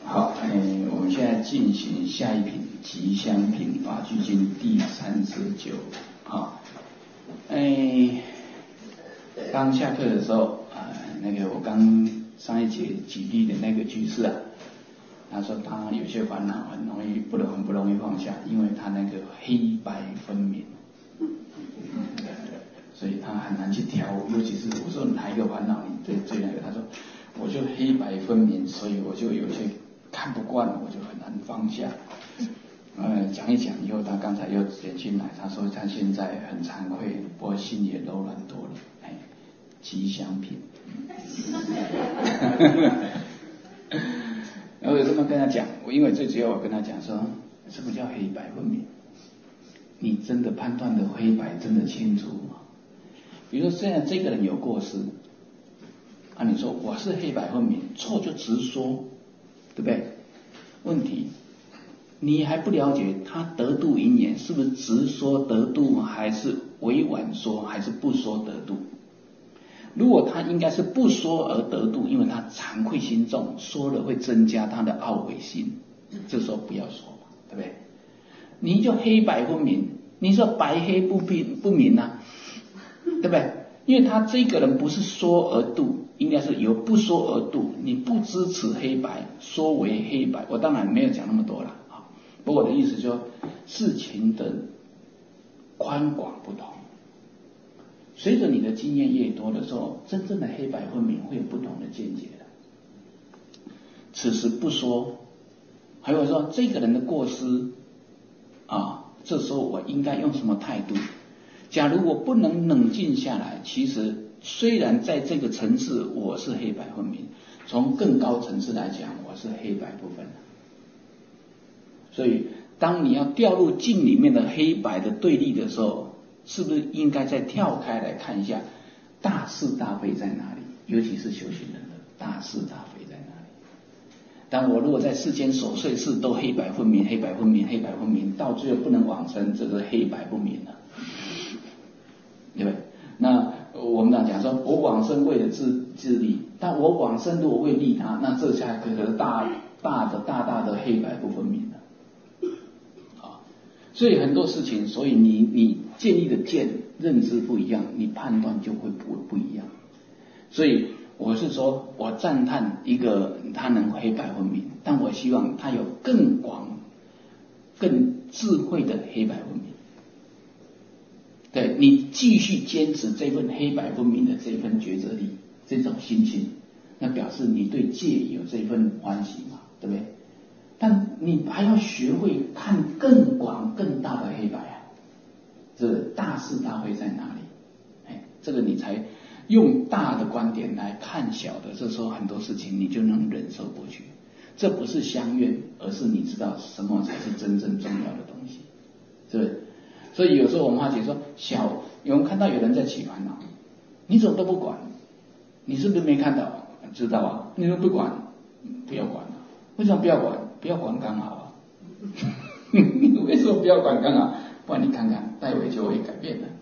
好，我们现在进行下一品吉祥品法句经第39。好，刚下课的时候我刚上一节举例的那个居士啊，他说他有些烦恼很不容易放下，因为他那个黑白分明，所以他很难去调。尤其是我说哪一个烦恼你最那个，他说我就黑白分明，所以我就有些看不惯，我就很难放下。讲一讲以后，他刚才又点进来，他说他现在很惭愧，不过心也柔软多了。吉祥品。然后我这么跟他讲，因为最主要我跟他讲说，什么叫黑白分明？你真的判断的黑白真的清楚吗？比如说现在这个人有过失啊，你说我是黑白分明，错就直说，对不对？问题你还不了解他得度因缘是不是直说得度，还是委婉说，还是不说得度？如果他应该是不说而得度，因为他惭愧心重，说了会增加他的懊悔心，这时候不要说嘛，对不对？你就黑白分明，你说白黑不明啊，对不对？因为他这个人不是说而度，应该是由不说而度，你不支持黑白，说为黑白。我当然没有讲那么多了，不过我的意思说，事情的宽广不同，随着你的经验越多的时候，真正的黑白分明会有不同的见解的。此时不说，还有说这个人的过失啊，这时候我应该用什么态度？假如我不能冷静下来，其实虽然在这个层次我是黑白分明，从更高层次来讲，我是黑白不分的。所以当你要掉入镜里面的黑白的对立的时候，是不是应该再跳开来看一下大是大非在哪里？尤其是修行人的大是大非在哪里？但我如果在世间琐碎事都黑白分明，黑白分明，黑白分明，到最后不能往生，这个黑白不明了，对不对？那我们讲说，我往生为了自利，但我往生如果为利他，那这下可是大的黑白不分明了。所以很多事情，所以你建立的认知不一样，你判断就会不一样。所以我是说，我赞叹一个他能黑白分明，但我希望他有更广、更智慧的黑白分明。对，你继续坚持这份黑白分明的这份抉择力，这种心情，那表示你对戒有这份欢喜嘛，对不对？但你还要学会看更广更大的黑白啊，这大是大非在哪里？这个你才用大的观点来看小的，这时候很多事情你就能忍受过去。这不是相怨，而是你知道什么才是真正重要的东西，是不是？所以有时候我们化解说我们看到有人在起烦恼，你怎么都不管？你是不是没看到？知道啊？你都不管，不要管了。为什么不要管？不要管刚好啊。为什么不要管刚好？不然你看看，待会就会改变的。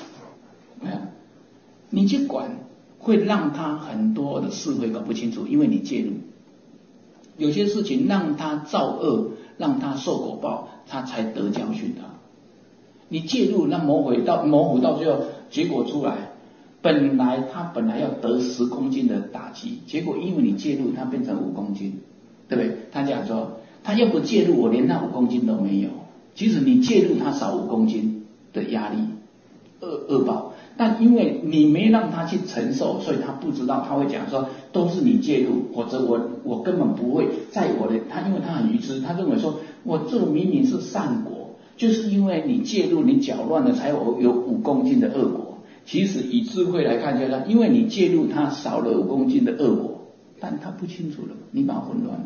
你去管，会让他很多的事会搞不清楚，因为你介入。有些事情让他造恶，让他受果报，他才得教训的。你介入，那模糊到最后，结果出来，本来要得10公斤的打击，结果因为你介入，他变成5公斤。对不对？他讲说，他要不介入，我连那5公斤都没有。即使你介入，他少5公斤的压力，恶报。但因为你没让他去承受，所以他不知道，他会讲说，都是你介入，或者我根本不会在我的他，因为他很愚痴，他认为说我这个明明是善果，就是因为你介入，你搅乱了，才有5公斤的恶果。其实以智慧来看，就是因为你介入，他少了5公斤的恶果。但他不清楚了，你把他混乱了，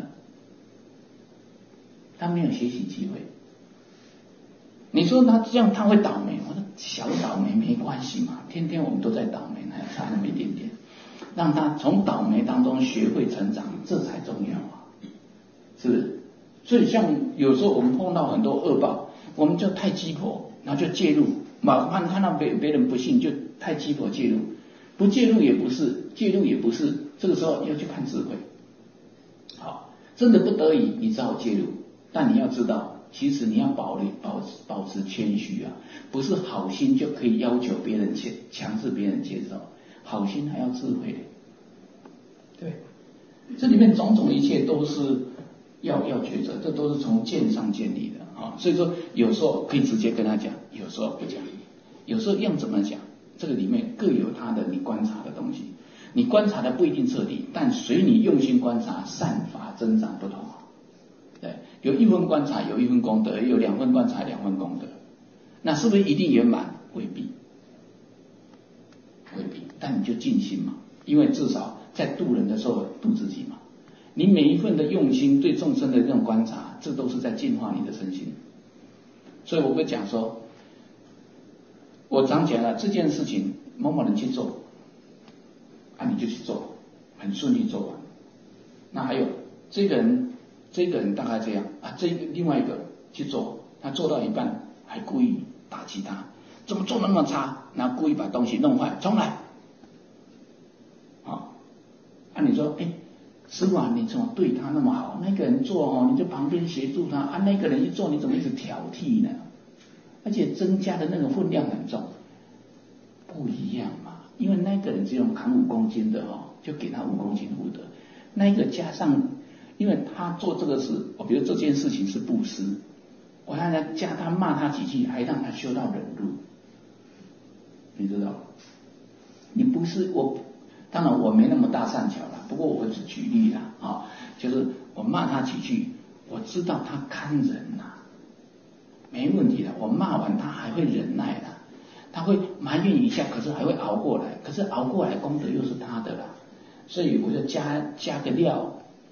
他没有学习机会。你说他这样他会倒霉？我说小倒霉没关系嘛，天天我们都在倒霉，还差那么一点点，让他从倒霉当中学会成长，这才重要啊，是不是？所以像有时候我们碰到很多恶报，我们就太鸡婆，然后就介入，看到别人不幸就太鸡婆介入，不介入也不是，介入也不是。这个时候要去看智慧。好， 真的不得已，你只好介入。但你要知道，其实你要保持谦虚啊，不是好心就可以要求别人强制别人接受，好心还要智慧的。对，这里面种种一切都是要抉择，这都是从见上建立的啊。所以说，有时候可以直接跟他讲，有时候不讲，有时候用怎么讲，这个里面各有他的你观察的东西。你观察的不一定彻底，但随你用心观察，善法增长不同。对，有1分观察有1分功德，有2分观察2分功德，那是不是一定圆满？未必，未必。但你就尽心嘛，因为至少在度人的时候度自己嘛。你每一份的用心对众生的这种观察，这都是在净化你的身心。所以我会讲说，我常讲了这件事情，某某人去做。你就去做，很顺利做完。那还有这个人大概这样另外一个去做，他做到一半还故意打击他，怎么做那么差？然后故意把东西弄坏，重来。你说，师父啊，你怎么对他那么好？那个人做你就旁边协助他那个人一做，你怎么一直挑剔呢？而且增加的那个分量很重，不一样嘛。因为那个人只有扛5公斤的就给他5公斤福德。那个加上，因为他做这个事，比如这件事情是布施，我还要加他骂他几句，还让他修到忍辱，你知道？你不是我，当然我没那么大善巧了，不过我只举例啦就是我骂他几句，我知道他堪忍没问题的，我骂完他还会忍耐的。他会埋怨一下，可是还会熬过来，可是熬过来功德又是他的啦，所以我就加个料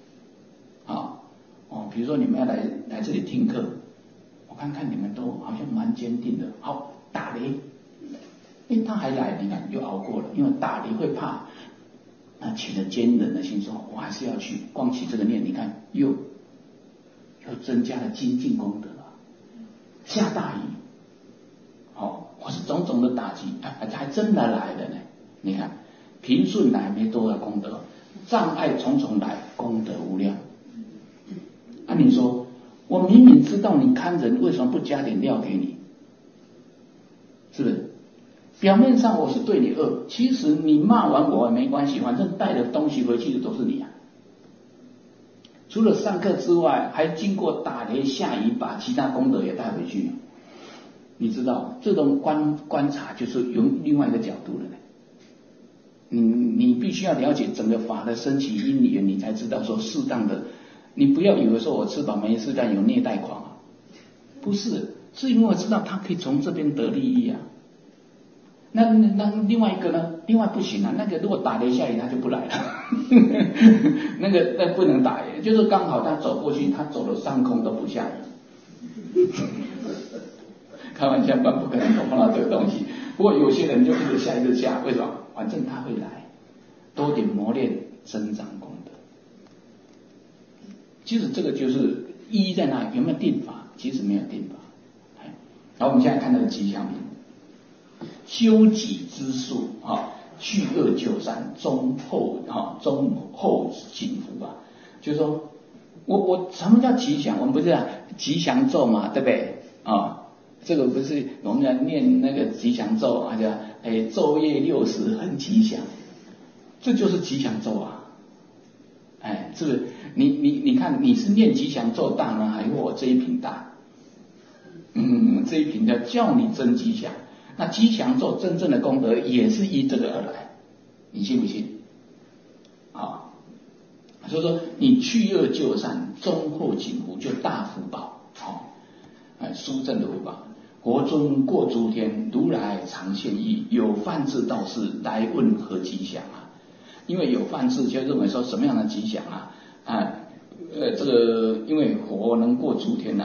比如说你们要来这里听课，我看看你们都好像蛮坚定的，好打雷，他还来，你看又熬过了，因为打雷会怕，那起了坚忍的心说，我还是要去，光起这个念，你看又增加了精进功德了，下大雨。或是种种的打击，还真的来了呢。你看，平顺来没多少功德，障碍重重来，功德无量。你说，我明明知道你堪忍，为什么不加点料给你？是不是？表面上我是对你恶，其实你骂完我也没关系，反正带的东西回去的都是你除了上课之外，还经过打雷下雨，把其他功德也带回去。你知道这种观察就是用另外一个角度了呢。你必须要了解整个法的升起因缘，你才知道说适当的。你不要以为说我吃饱没事干有虐待狂不是，是因为我知道他可以从这边得利益那另外一个呢？另外不行那个如果打雷下雨他就不来了，那不能打就是刚好他走过去，他走了上空都不下雨。开玩笑，不可能碰到这个东西。不过有些人就一直下，为什么？反正他会来，多点磨练，增长功德。其实这个就是意义在哪里？有没有定法？其实没有定法。然后我们现在看到的吉祥品，修己之术去恶就善，忠厚谨福就是说我什么叫吉祥？我们不是吉祥咒嘛，对不对这个不是我们在念那个吉祥咒叫昼夜60很吉祥，这就是吉祥咒是不是？你看你是念吉祥咒大呢，还是我这一品大？这一品叫你真吉祥。那吉祥咒真正的功德也是依这个而来，你信不信？所以说你去恶就善，忠厚谨福，就大福报殊胜的福报。国尊过诸天，如来常现意，有梵志道士来问何吉祥因为有梵志就认为说什么样的吉祥这个因为佛能过诸天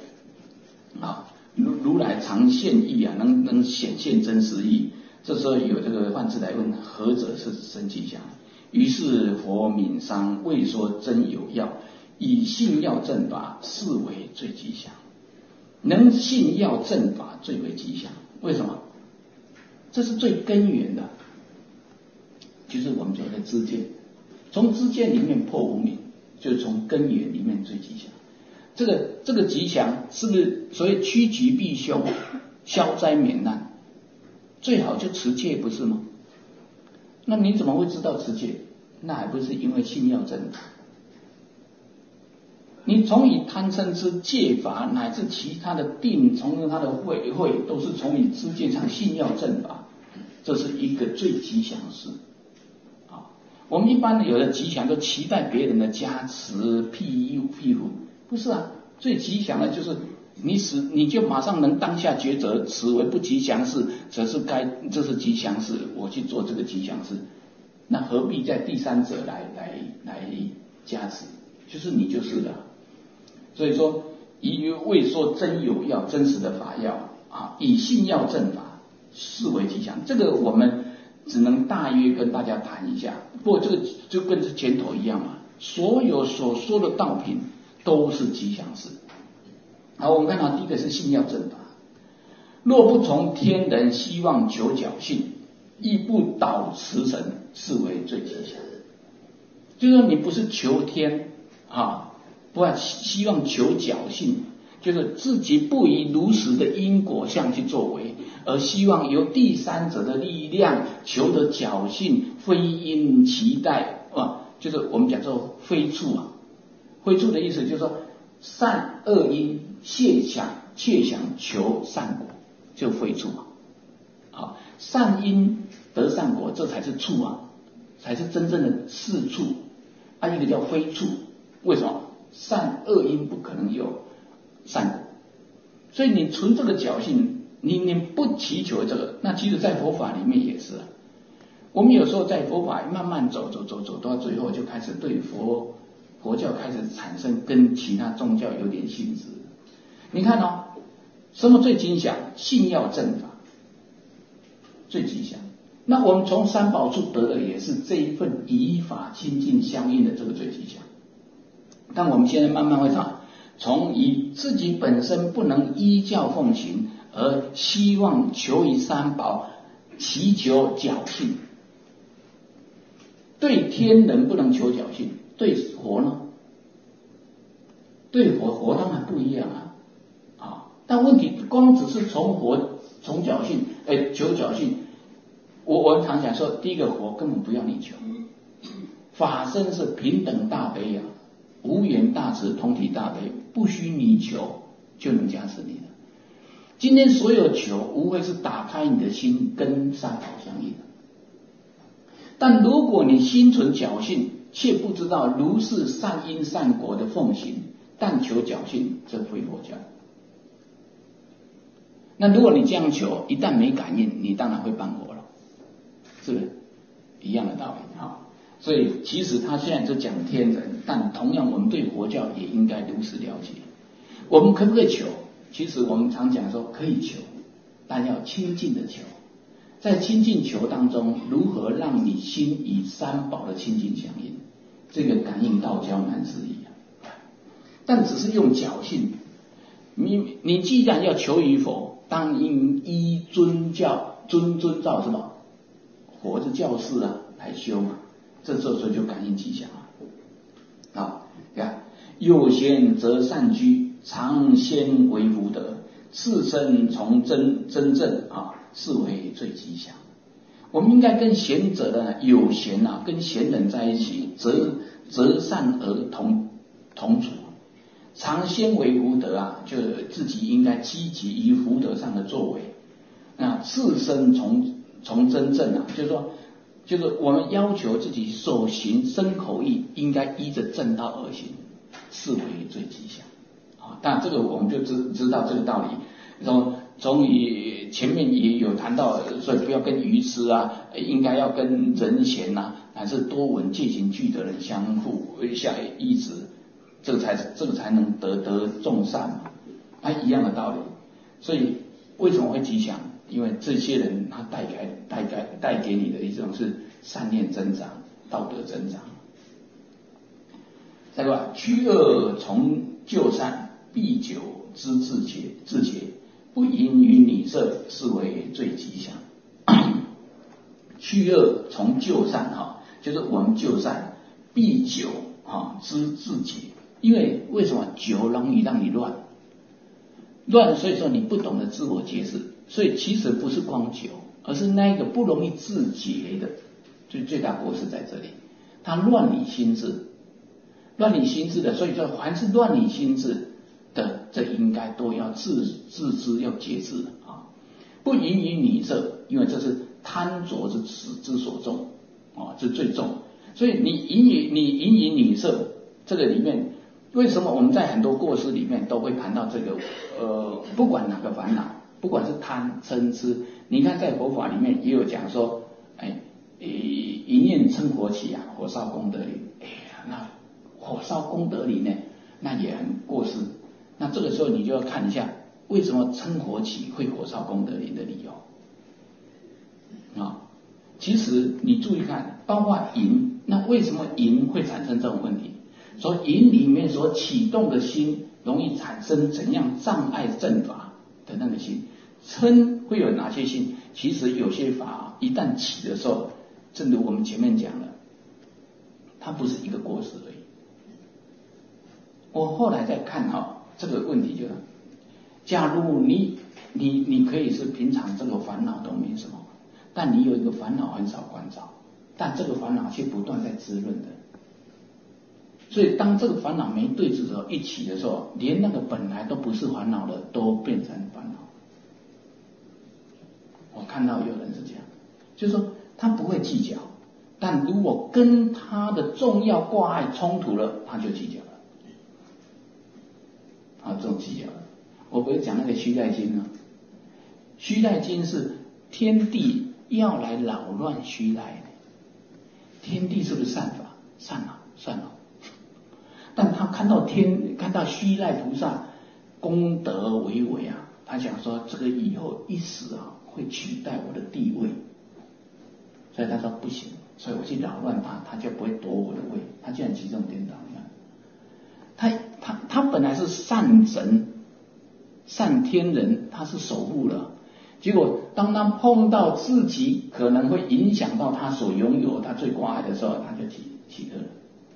如来常现意能显现真实意。这时候有这个梵志来问何者是真吉祥，于是佛悯伤，未说真有药，以信要正法，是为最吉祥。能信要正法最为吉祥，为什么？这是最根源的，就是我们说的知见，从知见里面破无明， 就是从根源里面最吉祥。这个吉祥是不是所谓趋吉避凶、消灾免难？最好就持戒，不是吗？那你怎么会知道持戒？那还不是因为信要正法？你从以贪嗔痴戒法，乃至其他的定，从他的慧，都是从以知见上信要正法，这是一个最吉祥事。我们一般有的吉祥都期待别人的加持庇护，不是啊？最吉祥的就是你就马上能当下抉择，此为不吉祥事，这是吉祥事，我去做这个吉祥事，那何必在第三者来加持？就是你就是了。所以说，以为说真有药，真实的法药啊，以信要正法，视为吉祥。这个我们只能大约跟大家谈一下，不过这个就跟前头一样嘛，所有所说的道品都是吉祥事。好，我们看到第一个是信要正法，若不从天人希望求侥幸，亦不导慈神，是为最吉祥。就是说你不是求天啊，不要希望求侥幸，就是自己不以如实的因果相去作为，而希望由第三者的力量求得侥幸，非因期待啊，就是我们讲做非处啊。非处的意思就是说，善恶因切想求善果，就非处啊。好，善因得善果，这才是处啊，才是真正的是处。一个叫非处，为什么？善恶因不可能有善果，所以你存这个侥幸，你不祈求这个，那其实在佛法里面也是啊。我们有时候在佛法慢慢走到最后，就开始对佛教开始产生跟其他宗教有点性质。你看哦，什么最吉祥？信要正法最吉祥。那我们从三宝处得的也是这一份以法亲近相应的这个最吉祥。但我们现在慢慢会讲，从以自己本身不能依教奉行，而希望求于三宝，祈求侥幸。对天人不能求侥幸，对佛呢？对佛当然不一样啊。但问题光只是从侥幸，求侥幸。我们常讲说，第一个佛根本不要你求，法身是平等大悲啊，无缘大慈，同体大悲，不需你求就能加持你的。今天所有求，无非是打开你的心，跟三宝相应的。但如果你心存侥幸，却不知道如是善因善果的奉行，但求侥幸，这非佛教。那如果你这样求，一旦没感应，你当然会半佛了，是不是一样的道理啊？所以其实他虽然是讲天人，但同样我们对佛教也应该如此了解。我们可不可以求？其实我们常讲说可以求，但要亲近的求。在亲近求当中，如何让你心与三宝的亲近相应？这个感应道交难事宜啊。但只是用侥幸，你既然要求于佛，当应依遵照什么？佛的教示啊来修嘛。这时候就感应吉祥了。啊，看有贤则善居，常先为福德，次生从真正啊，是为最吉祥。我们应该跟贤者的有贤啊，跟贤人在一起，择善而同处，常先为福德啊，就自己应该积极于福德上的作为。那次生从真正啊，就是我们要求自己所行身口意应该依着正道而行，是为最吉祥啊。当然这个我们就知道这个道理。从前面也有谈到，所以不要跟愚痴啊，应该要跟人贤啊，还是多闻戒行具的人相互相依止，这个才能得众善嘛，一样的道理。所以为什么会吉祥？因为这些人他带给你的一种是善念增长，道德增长。再来，趋恶从就善，必久之自节，不淫于女色，是为最吉祥。趋恶从就善就是我们就善，必久知自节。因为为什么酒容易让你乱，所以说你不懂得自我节制，所以其实不是光酒，而是那个不容易自节的，最大过失在这里，它乱你心智，所以说凡是乱你心智的，这应该都要自知，要节制啊，不淫于女色，因为这是贪着之所重这最重，所以你淫于女色，这个里面。为什么我们在很多过失里面都会谈到这个不管哪个烦恼，不管是贪嗔痴，你看在佛法里面也有讲说，一念嗔火起啊，火烧功德林。那火烧功德林呢，那也很过失。那这个时候你就要看一下，为什么嗔火起会火烧功德林的理由啊？其实你注意看，包括淫，那为什么淫会产生这种问题？所以淫里面所启动的心，容易产生怎样障碍正法的那个心？嗔会有哪些心？其实有些法一旦起的时候，正如我们前面讲了，它不是一个过失而已。我后来再看这个问题就是假如你可以是平常这个烦恼都没什么，但你有一个烦恼很少关照，但这个烦恼却不断在滋润的。所以当这个烦恼没对治的时候，一起的时候，连那个本来都不是烦恼的都变成烦恼。我看到有人是这样，就是说他不会计较，但如果跟他的重要挂碍冲突了，他就计较了。这种计较了。我不是讲那个须代金呢？须代金是天地要来扰乱须代，天地是不是善法？善了。但他看到须代菩萨功德为伟啊，他想说这个以后一死会取代我的地位，所以他说不行，所以我去扰乱他就不会夺我的位。他竟然起这种颠倒，你看，他本来是善神、善天人，他是守護了，结果当他碰到自己可能会影响到他所拥有他最挂碍的时候，他就起恶了。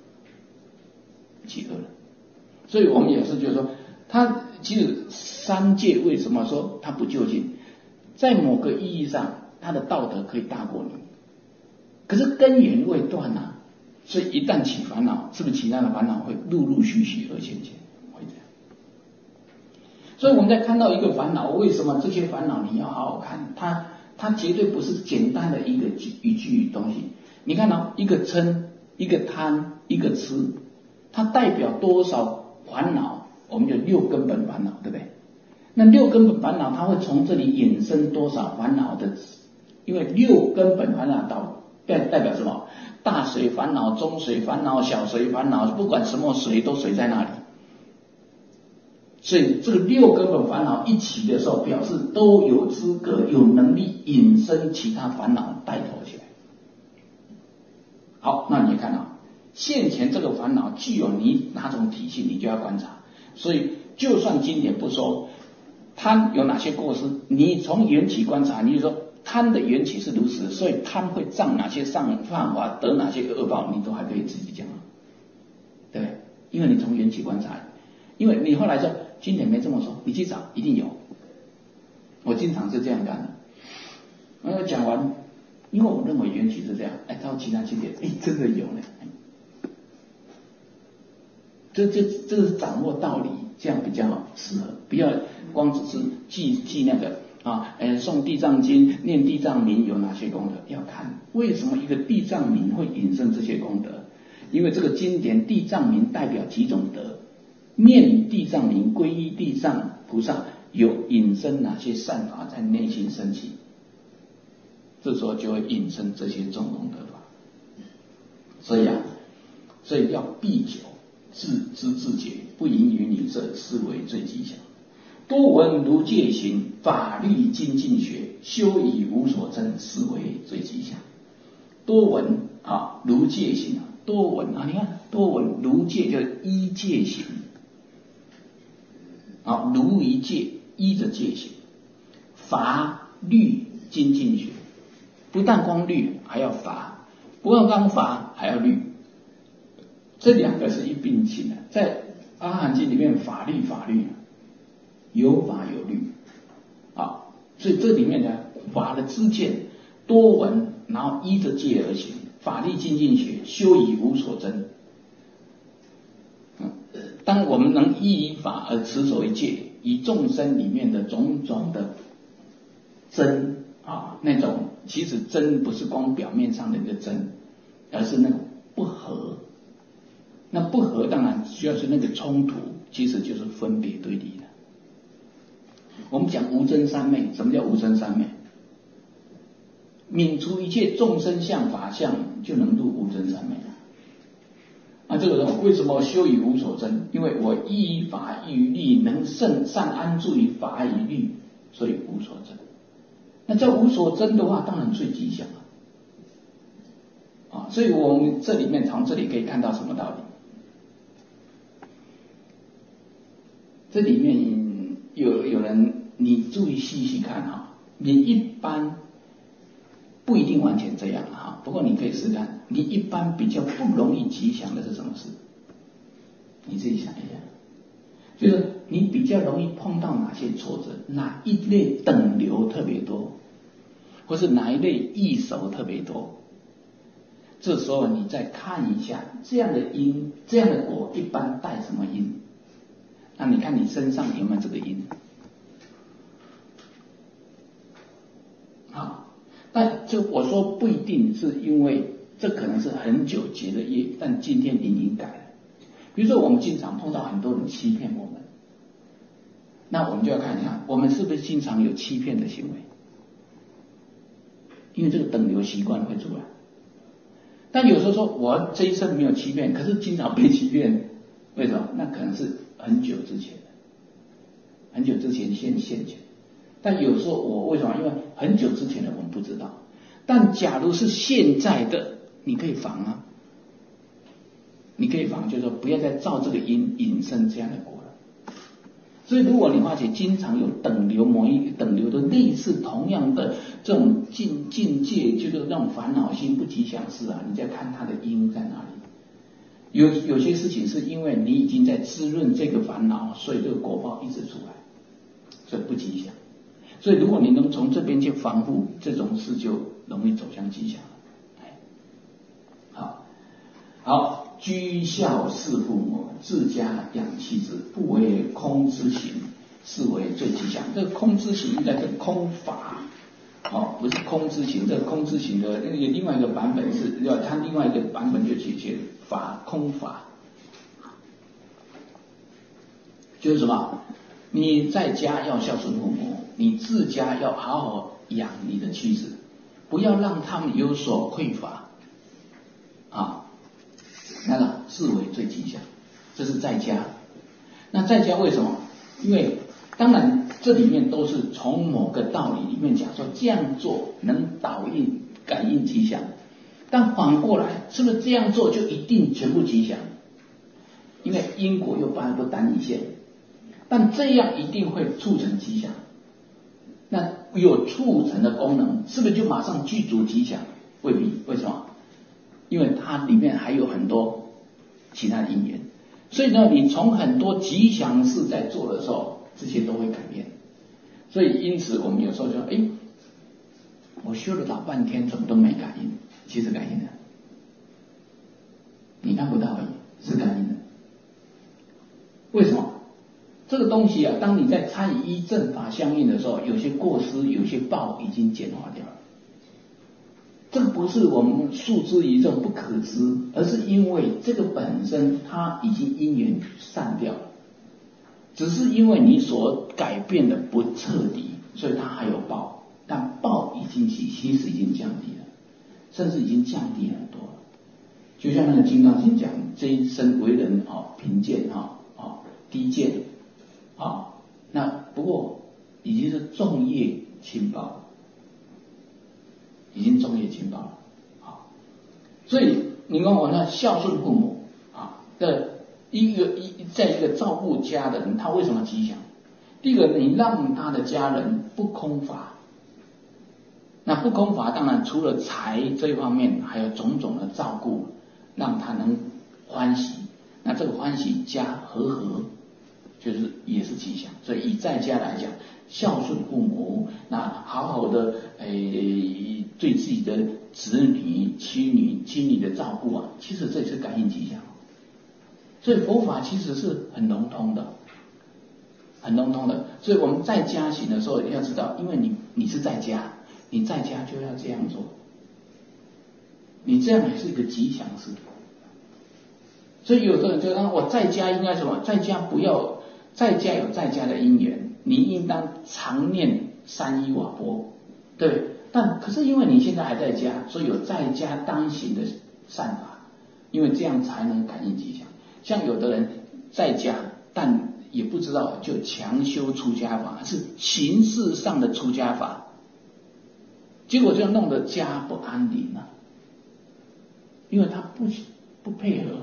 所以我们也是就是说，他其实三界为什么说他不究竟，在某个意义上他的道德可以大过你，可是根源未断啊，所以一旦起烦恼，是不是其他的烦恼会陆续而现前，会这样。所以我们在看到一个烦恼，为什么这些烦恼你要好好看，它绝对不是简单的一句东西。你看一个嗔，一个贪，一个痴，它代表多少烦恼？我们有6根本烦恼，对不对？那6根本烦恼，它会从这里衍生多少烦恼的？因为6根本烦恼代表什么？大水烦恼、中水烦恼、小水烦恼，不管什么水都水在那里。所以这个6根本烦恼一起的时候，表示都有资格、有能力引申其他烦恼带头起来。好，那你看现前这个烦恼具有你哪种体系，你就要观察。所以就算经典不说贪有哪些过失，你从缘起观察，你就说贪的缘起是如此，所以贪会障哪些犯法，得哪些恶报，你都还可以自己讲，对不对？因为你从缘起观察，因为你后来说经典没这么说，你去找一定有。我经常是这样干的。讲完，因为我认为缘起是这样，到其他经典，真的有呢。这是掌握道理，这样比较适合，不要光只是记那个诵地藏经、念地藏名有哪些功德，要看为什么一个地藏名会引申这些功德。因为这个经典地藏名代表几种德，念地藏名皈依地藏菩萨有引申哪些善法在内心升起，这时候就会引申这些种功德法。所以要避酒，自知自节，不淫于女色，是为最吉祥。多闻如戒行，法律精进学，修以无所争，是为最吉祥。多闻如戒行，多闻你看多闻如戒就是依戒行，如一戒，依着戒行。法律精进学，不但光律还要法，不但光法还要律。 这两个是一并行的。在阿含经里面，法律有法有律啊，所以这里面呢，法的知见多闻，然后依着戒而行。法律精进学，修以无所争。当我们能依法而持守一戒，以众生里面的种种的争啊，那种其实争不是光表面上的一个争，而是那种不合。那不合当然需要是那个冲突，其实就是分别对立的。我们讲无争三昧，什么叫无争三昧？泯除一切众生相法相，就能入无争三昧了。那这个人为什么修以无所争？因为我依法依律，能胜善安住于法与律，所以无所争。那这无所争的话，当然最吉祥啊！所以我们这里面从这里可以看到什么道理？这里面有人，你注意细细看哈，你一般不一定完全这样哈，不过你可以试看，你一般比较不容易吉祥的是什么事？你自己想一下，就是你比较容易碰到哪些挫折，哪一类等流特别多，或是哪一类异熟特别多。这时候你再看一下这样的因，这样的果一般带什么因？那你看你身上有没有这个因？好，但就我说不一定，是因为这可能是很久结的业，但今天你已经改了。比如说我们经常碰到很多人欺骗我们，那我们就要看一下，我们是不是经常有欺骗的行为？因为这个等流习惯会出来。但有时候说我这一生没有欺骗，可是经常被欺骗，为什么？那可能是很久之前的，很久之前现前。但有时候我为什么？因为很久之前的我们不知道。但假如是现在的，你可以防啊，你可以防，就是说不要再照这个因引生这样的果了。所以如果你发觉经常有等流某一等流的类似同样的这种境界，就是那种烦恼心不吉祥事啊，你再看它的因在哪里。有些事情是因为你已经在滋润这个烦恼，所以这个果报一直出来，所以不吉祥。所以如果你能从这边去防护，这种事就容易走向吉祥了。好，居孝事父母，自家养妻子，不为空之行，是为最吉祥。这个空之行应该是空法，不是空之行。这个空之行的另外一个版本是，它另外一个版本就写法空法，就是什么？你在家要孝顺父母，你自家要好好养你的妻子，不要让他们有所匮乏啊。那个视为最吉祥，这是在家。那在家为什么？因为当然这里面都是从某个道理里面讲说这样做能导应感应吉祥，但反过来是不是这样做就一定全部吉祥？因为因果又不单一线，但这样一定会促成吉祥。那有促成的功能，是不是就马上具足吉祥？未必。为什么？因为它里面还有很多其他的因缘，所以呢，你从很多吉祥事在做的时候，这些都会改变。所以因此我们有时候就说，我修了老半天怎么都没感应，其实感应的，你看不到而已，是感应的。为什么？这个东西啊，当你在参与依正法相应的时候，有些过失，有些报已经简化掉了。这个不是我们诉之于这种不可知，而是因为这个本身它已经因缘散掉了，只是因为你所改变的不彻底，所以它还有报，但报已经其实已经降低了，甚至已经降低很多了。就像那个《金刚经》讲，这一生为人贫贱低贱那不过已经是重业轻报，已经重业轻报了。所以你看我那孝顺父母的在一个照顾家的人，他为什么吉祥？第一个，你让他的家人不空乏。那不空乏当然除了财这一方面，还有种种的照顾，让他能欢喜，那这个欢喜加和，就是也是吉祥。所以以在家来讲，孝顺父母，那好好的对自己的子女、妻女、经理的照顾啊，其实这也是感应吉祥。所以佛法其实是很笼统的，很笼统的。所以我们在家行的时候要知道，因为你是在家，你在家就要这样做，你这样也是一个吉祥事。所以有的人就说我在家应该什么？在家不要，在家有在家的因缘，你应当常念三依瓦钵，对。但可是因为你现在还在家，所以有在家当行的善法，因为这样才能感应吉祥。像有的人在家，但也不知道就强修出家法，是形式上的出家法，结果就弄得家不安宁了，因为他不配合。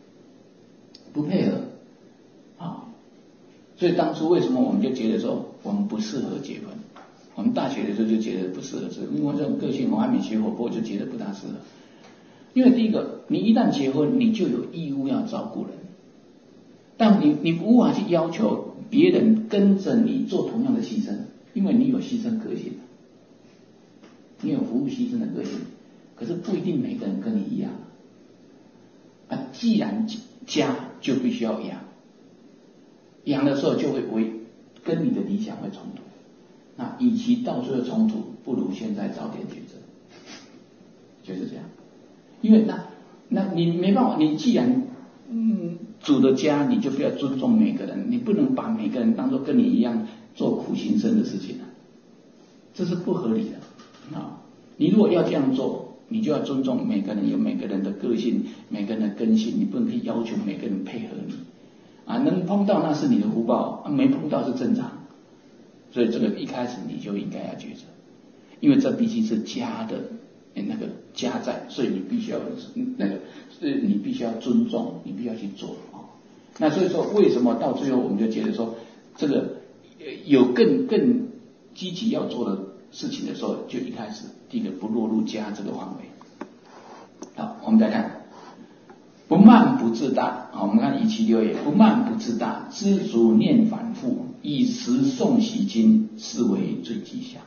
所以当初为什么我们就觉得说我们不适合结婚？我们大学的时候就觉得不适合结婚，因为这种个性我还没学佛，我就觉得不大适合。因为第一个，你一旦结婚，你就有义务要照顾人，但你无法去要求别人跟着你做同样的牺牲，因为你有牺牲个性，你有服务牺牲的个性，可是不一定每个人跟你一样。既然家就必须要养的时候就会跟你的理想会冲突。那与其到最后冲突，不如现在早点抉择，就是这样。因为那你没办法，你既然组的家，你就不要尊重每个人，你不能把每个人当作跟你一样做苦行僧的事情这是不合理的啊！你如果要这样做，你就要尊重每个人有每个人的个性，每个人的根性，你不能去要求每个人配合你能碰到那是你的福报，没碰到是正常。所以这个一开始你就应该要抉择，因为这毕竟是家的那个家在，所以你必须要你必须要尊重，你必须要去做那所以说，为什么到最后我们就觉得说，这个有更积极要做的事情的时候，就一开始第一个不落入家这个范围。好，我们再看，不慢不自大。我们看176页，不慢不自大，知足念反复，以时诵习经，是为最吉祥。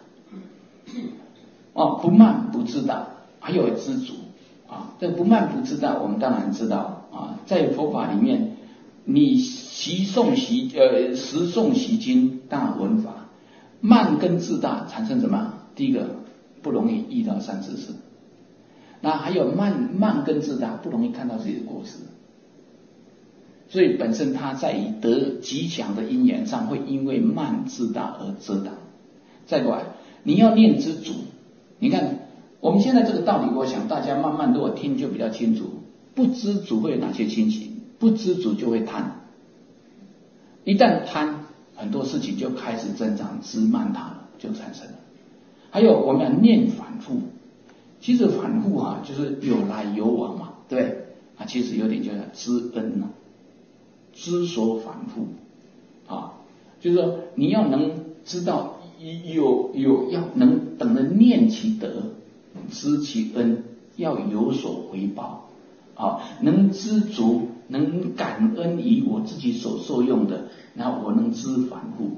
不慢不自大，还有知足这个不慢不自大，我们当然知道在佛法里面，你时诵习经，当然闻法。慢跟自大产生什么？第一个不容易遇到善知识，那还有慢跟自大不容易看到自己的过失，所以本身他在于得吉祥的因缘上，会因为慢自大而遮挡。再过来，你要念知足。你看我们现在这个道理，我想大家慢慢如果听就比较清楚。不知足会有哪些情形？不知足就会贪，一旦贪，很多事情就开始增长，知慢它就产生了。还有我们要念反复，其实反复就是有来有往嘛，对不对其实有点叫知恩知所反复就是说你要能知道要能等着念其德，知其恩，要有所回报能知足，能感恩于我自己所受用的，然后我能知反复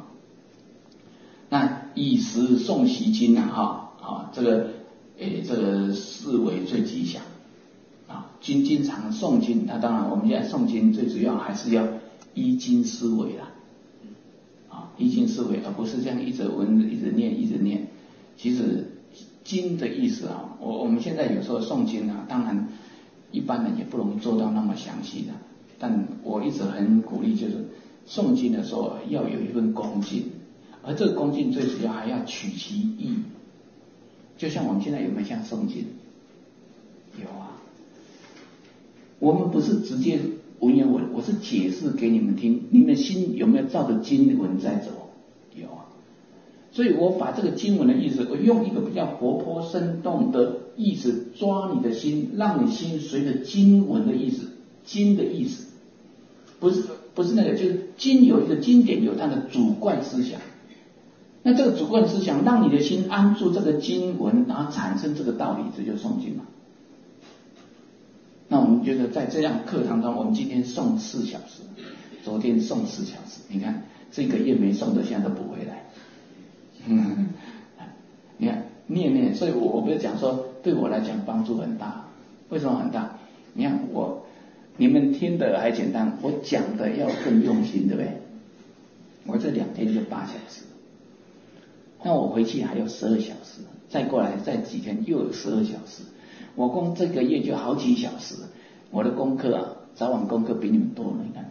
那以时诵习经这个视为最吉祥经常诵经，那当然我们现在诵经最主要还是要依经思维依经思维，而不是这样一直闻一直念。其实经的意思我们现在有时候诵经当然一般人也不容易做到那么详细的，但我一直很鼓励，就是诵经的时候要有一份恭敬，而这个恭敬最主要还要取其意。就像我们现在有没有像诵经？有我们不是直接文言文，我是解释给你们听，你们的心有没有照着经文在走？有所以我把这个经文的意思，我用一个比较活泼生动的意思抓你的心，让你心随着经文的意思，经的意思，不是那个，就是经有一个经典有它的主观思想，那这个主观思想让你的心安住这个经文，然后产生这个道理，这就诵经嘛。 那我们觉得在这样课堂中，我们今天送4小时，昨天送4小时，你看这个月没送的现在都补回来。你看念，所以我不是讲说对我来讲帮助很大，为什么很大？你看你们听的还简单，我讲的要更用心，对不对？我这2天就8小时，那我回去还有12小时，再过来再几天又有12小时，我光这个月就好几小时。我的功课啊，早晚功课比你们多了，你看，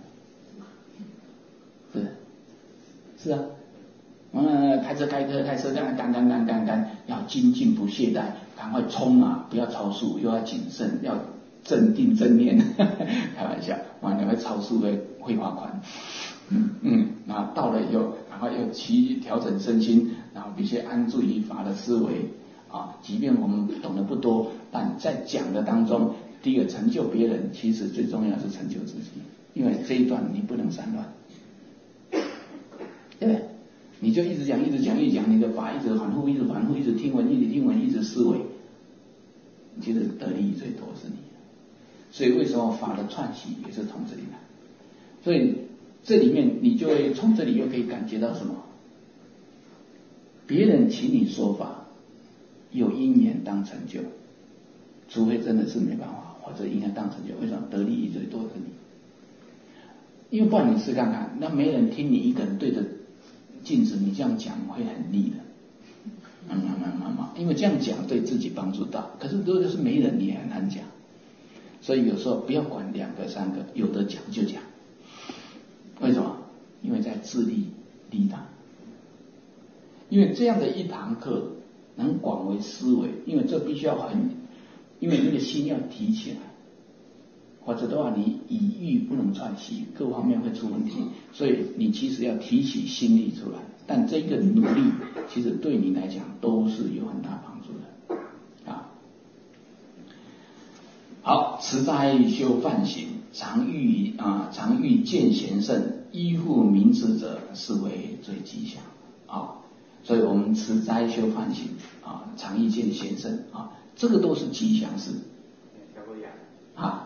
是啊。开车这样干，要精进不懈怠，赶快冲啊！不要超速，又要谨慎，要镇定正念。开玩笑，你会超速会罚款。然后到了以后，赶快又调整身心，然后必须安住于法的思维啊。即便我们懂得不多，但在讲的当中，第一个成就别人，其实最重要是成就自己，因为这一段你不能散乱，对不对？你就一直讲，你的法一直反复，一直听闻，一直思维，其实得利益最多是你。所以为什么法的串习也是从这里来？所以这里面你就会从这里又可以感觉到什么？别人请你说法，有因缘当成就，除非真的是没办法，或者因缘当成就。为什么得利益最多是你？因为不然你试看看，那没人听你一个人对着镜子，你这样讲会很腻的。因为这样讲对自己帮助大，可是如果是没人，你也很难讲。所以有时候不要管2个3个，有的讲就讲。为什么？因为在自利利他。因为这样的一堂课能广为思维，因为这必须要因为你的心要提起来，否则的话你语欲不能串习，各方面会出问题。所以你其实要提起心力出来，但这个努力其实对你来讲都是有很大帮助的啊。好，持斋修梵行，常欲见贤圣，依附明智者，是为最吉祥啊。所以我们持斋修梵行啊，常欲见贤圣啊，这个都是吉祥事啊。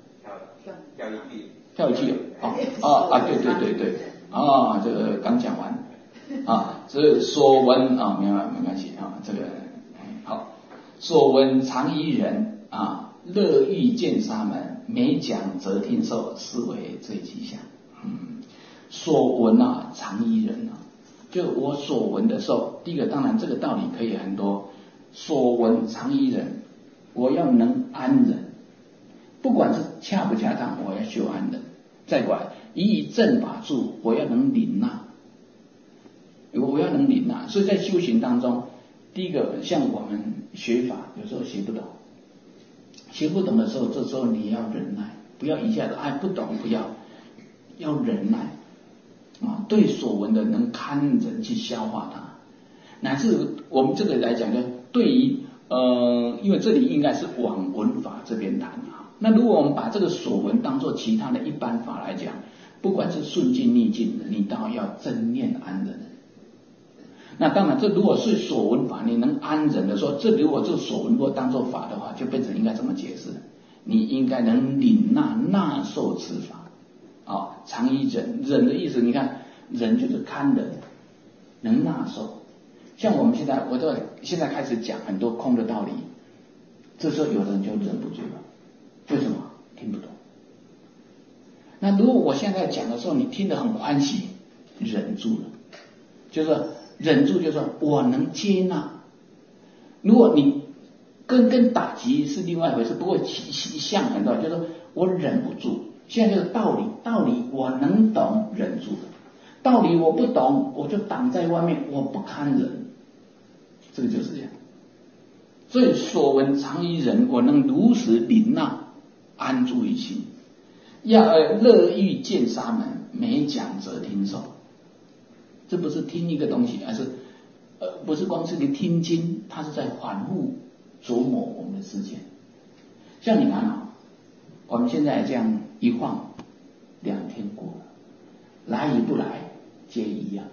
跳一句对这个刚讲完啊，这所闻啊，没关系啊，这个好，所闻常依人啊，乐欲见沙门，每讲则听受，是为最吉祥。所闻啊，常依人啊，就我所闻的时候，第一个当然这个道理可以很多，所闻常依人，我要能安忍。不管是恰不恰当，我要修安忍。再过来，以正法住，我要能领纳，我要能领纳。所以在修行当中，第一个像我们学法，有时候学不懂，学不懂的时候，这时候你要忍耐，不要一下子不懂，不要忍耐啊，对所闻的能堪忍去消化它，乃至我们这个来讲，就对于因为这里应该是往闻法这边谈啊。那如果我们把这个所闻当作其他的一般法来讲，不管是顺境逆境的，你都要正念安忍。那当然，这如果是所闻法，你能安忍的说，这如果这所闻如果当作法的话，就变成应该怎么解释？你应该能领纳受此法啊，常以忍。忍的意思，你看忍就是堪忍，能纳受。像我们现在开始讲很多空的道理，这时候有的人就忍不住了。为什么？听不懂。那如果我现在讲的时候，你听得很欢喜，忍住了，就是忍住，就是说我能接纳。如果你跟打击是另外一回事，不过像很多，就是说我忍不住。现在这个道理我能懂，忍住了；道理我不懂，我就挡在外面，我不堪忍。这个就是这样。所以所闻常依人，我能如实领纳，安住于心。要乐欲见沙门，每讲则听受。这不是听一个东西，而是不是光是你听经，它是在反复琢磨我们的世界。像你看啊，我们现在这样一晃2天过了，来与不来皆一样，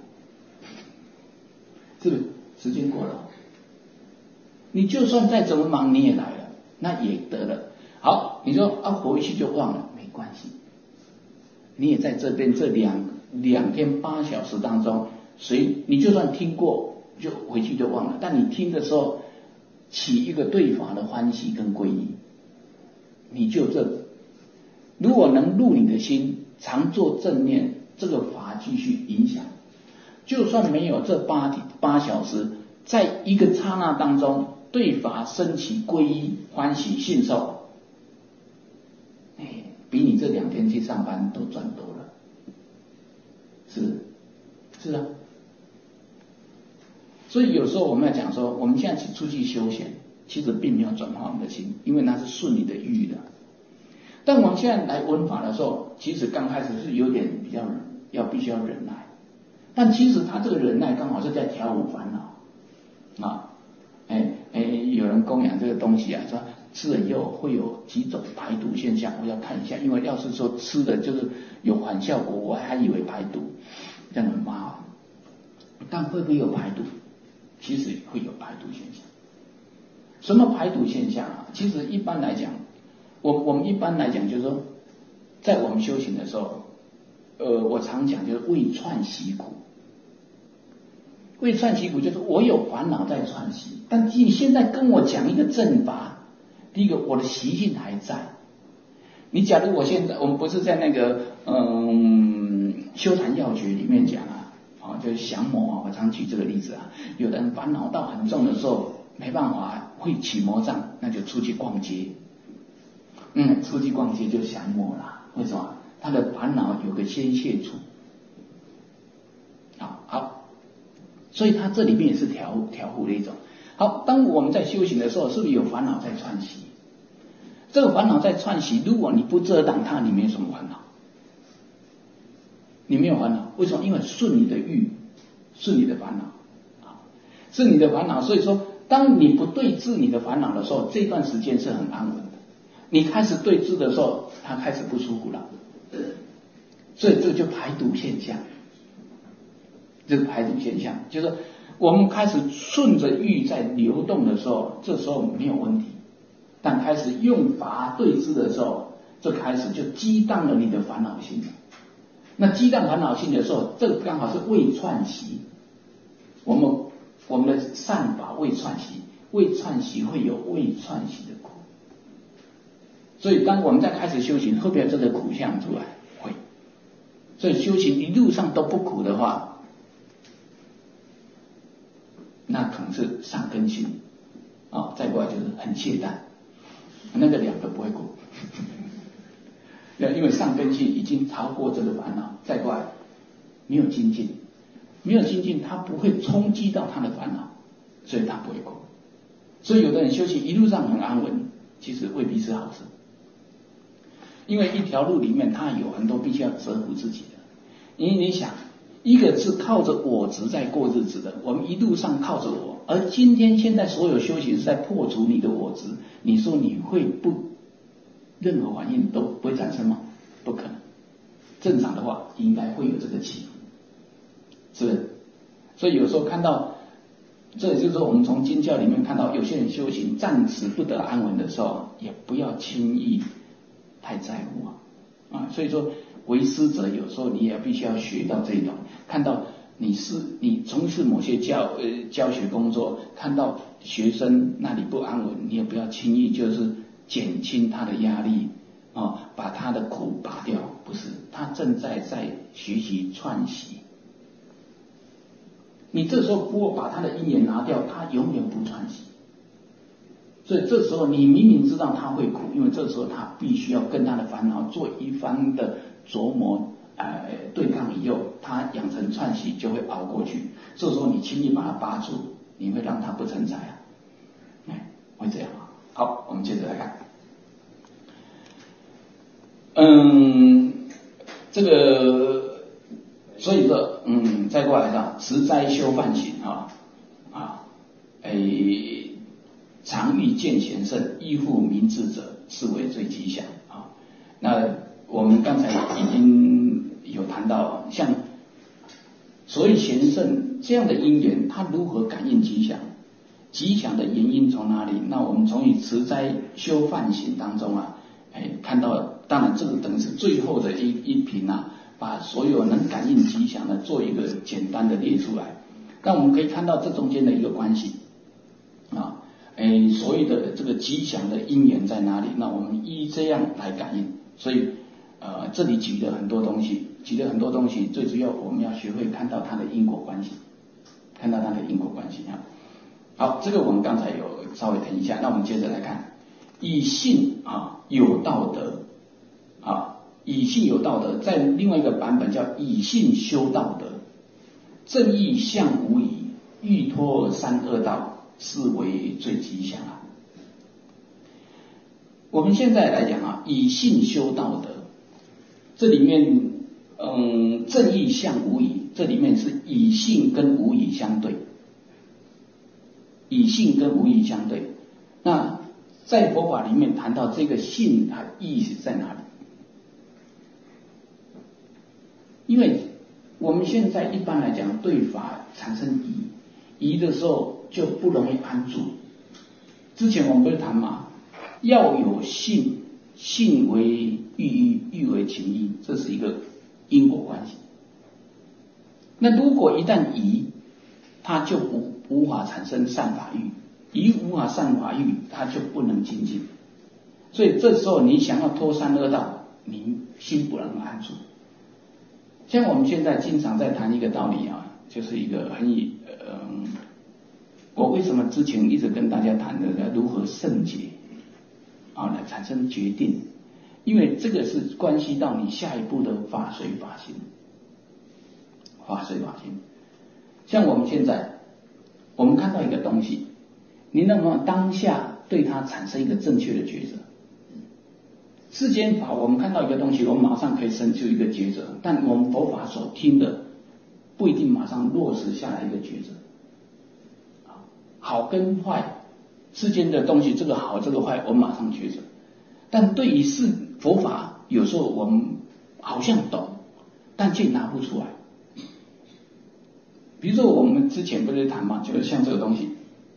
是不是？时间过了，你就算再怎么忙，你也来了，那也得了。好， 你说啊回去就忘了，没关系，你也在这边这两天8小时当中，你就算听过，就回去就忘了。但你听的时候，起一个对法的欢喜跟皈依，你就如果能入你的心，常做正念，这个法继续影响。就算没有这8小时，在一个刹那当中，对法升起皈依、欢喜、信受，比你这2天去上班都赚多了，是啊。所以有时候我们要讲说，我们现在出去休闲，其实并没有转化我们的心，因为那是顺你的欲的。但我们现在来闻法的时候，其实刚开始是有点比较必须要忍耐，但其实他这个忍耐刚好是在调伏烦恼啊。有人供养这个东西啊，说吃了以后会有几种排毒现象，我要看一下，因为要是说吃的就是有反效果，我还以为排毒，这样很麻烦。但会不会有排毒？其实会有排毒现象。什么排毒现象啊？其实一般来讲，我们一般来讲就是说，在我们修行的时候，我常讲就是未串习苦。未串习苦就是我有烦恼在串习，但你现在跟我讲一个正法，第一个我的习性还在。你假如我们不是在那个修禅要诀里面讲啊，就是降魔啊，我常举这个例子啊，有人烦恼到很重的时候，没办法会起魔障，那就出去逛街，出去逛街就降魔了。为什么？他的烦恼有个宣泄处。好，所以他这里面也是调伏的一种。好，当我们在修行的时候，是不是有烦恼在串习？这个烦恼在串习，如果你不遮挡它，你没有什么烦恼，你没有烦恼。为什么？因为顺你的欲，顺你的烦恼是你的烦恼。所以说，当你不对治你的烦恼的时候，这段时间是很安稳的。你开始对治的时候，它开始不舒服了，所以这就排毒现象。这个排毒现象就是我们开始顺着欲在流动的时候，这时候没有问题。但开始用法对治的时候，这开始就激荡了你的烦恼心。那激荡烦恼心的时候，这个刚好是未串习。我们的善法未串习，未串习会有未串习的苦。所以当我们在开始修行，会不会有这个苦相出来？会。所以修行一路上都不苦的话，那可能是上根性再过来就是很懈怠，那个2个不会苦。因为上根性已经超过这个烦恼，再过来没有精进，他不会冲击到他的烦恼，所以他不会苦。所以有的人修行一路上很安稳，其实未必是好事。因为一条路里面，他有很多必须要折服自己的。因为你想，一个是靠着我执在过日子的，我们一路上靠着我，而现在所有修行是在破除你的我执，你说你会任何反应都不会产生吗？不可能。正常的话，应该会有这个起伏，是不是？所以有时候看到，这也就是说，我们从经教里面看到，有些人修行暂时不得安稳的时候，也不要轻易太在乎所以说，为师者有时候你也必须要学到这一种，看到你从事某些教学工作，看到学生那里不安稳，你也不要轻易就是减轻他的压力把他的苦拔掉，不是，他正在学习串习。你这时候如果把他的因缘拿掉，他永远不串习。所以这时候你明明知道他会苦，因为这时候他必须要跟他的烦恼做一番的琢磨对抗以后，他养成串习就会熬过去。这时候你轻易把他拔出，你会让他不成才会这样好，我们接着来看。这个所以说再过来讲持斋修梵行常欲见贤圣，依附明智者，是为最吉祥那我们刚才已经有谈到，像所谓贤圣这样的因缘，它如何感应吉祥？吉祥的原因从哪里？那我们从持斋修梵行当中看到，当然这个等于是最后的一品啊，把所有能感应吉祥的做一个简单的列出来。那我们可以看到这中间的一个关系啊，所有的这个吉祥的因缘在哪里？那我们依这样来感应。所以这里举了很多东西，最主要我们要学会看到它的因果关系，啊。好，这个我们刚才有稍微谈一下，那我们接着来看，以信啊有道德啊，以信有道德，在另外一个版本叫以信修道德，正义向无疑，欲脱三恶道，是为最吉祥啊。我们现在来讲啊，以信修道德，这里面正义向无疑，这里面是以信跟无疑相对，那在佛法里面谈到这个信，它意义在哪里？因为我们现在一般来讲对法产生疑的时候，就不容易安住。之前我们不是谈嘛，要有信，信为欲，欲为情义，这是一个因果关系。那如果一旦疑，它就无法产生善法欲，疑无法善法欲，它就不能精进。所以这时候你想要脱三恶道，你心不能安住。像我们现在经常在谈一个道理啊，就是一个我为什么之前一直跟大家谈的如何圣洁啊，来产生决定，因为这个是关系到你下一步的法随法行。像我们现在，我们看到一个东西，你能不能当下对它产生一个正确的抉择？世间法，我们看到一个东西，我们马上可以生出一个抉择，但我们佛法所听的不一定马上落实下来一个抉择。好跟坏，世间的东西，这个好这个坏，我们马上抉择。但对于佛法，有时候我们好像懂，但却拿不出来。比如说我们之前不是谈嘛，就是像这个东西，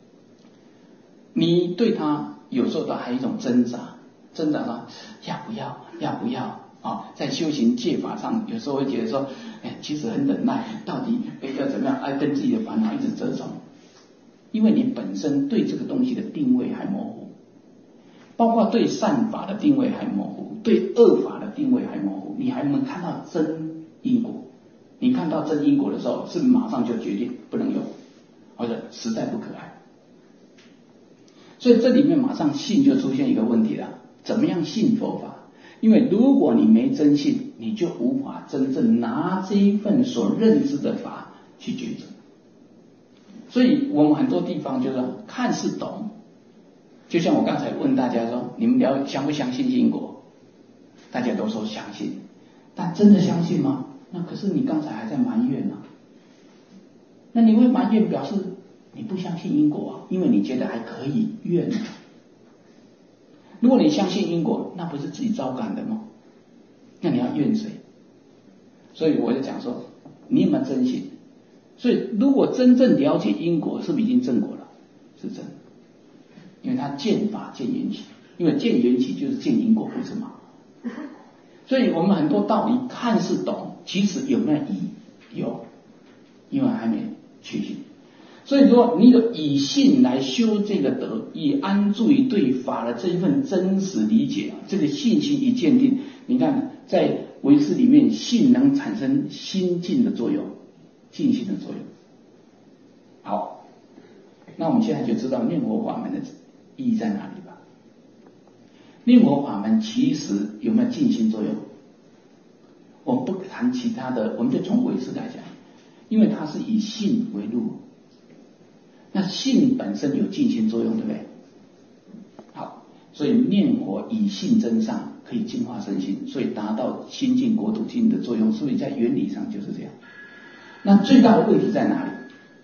你对它有时候都还有一种挣扎说要不要啊？在修行戒法上，有时候会觉得说，其实很忍耐，到底要怎么样？跟自己的烦恼一直折冲，因为你本身对这个东西的定位还模糊，包括对善法的定位还模糊，对恶法的定位还模糊，你还没看到真因果。你看到真因果的时候，是马上就决定不能用，或者实在不可爱。所以这里面马上信就出现一个问题了，怎么样信佛法？因为如果你没真信，你就无法真正拿这一份所认知的法去抉择。所以我们很多地方就是看似懂，就像我刚才问大家说，你们相不相信因果？大家都说相信，但真的相信吗？那可是你刚才还在埋怨啊，那你会埋怨表示你不相信因果啊，因为你觉得还可以怨。如果你相信因果，那不是自己招感的吗？那你要怨谁？所以我就讲说，你有没有真信？所以如果真正了解因果，是不是已经正果了？是真的，因为它见法见缘起，因为见缘起就是见因果，不是吗？所以我们很多道理看似懂，其实有没有疑？有，因为还没确信。所以说你有以信来修这个德，以安住于对法的这一份真实理解，这个信心一鉴定，你看在唯识里面，信能产生心静的作用，静心的作用。好，那我们现在就知道念佛法门的意义在哪里吧。念佛法门其实有没有静心作用？我们不谈其他的，我们就从唯识来讲，因为它是以信为路，那信本身有静心作用，对不对？好，所以念佛以信真上，可以净化身心，所以达到心净国土净的作用，所以在原理上就是这样。那最大的问题在哪里？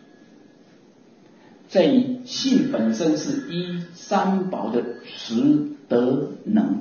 在于信本身是依三宝的实德能，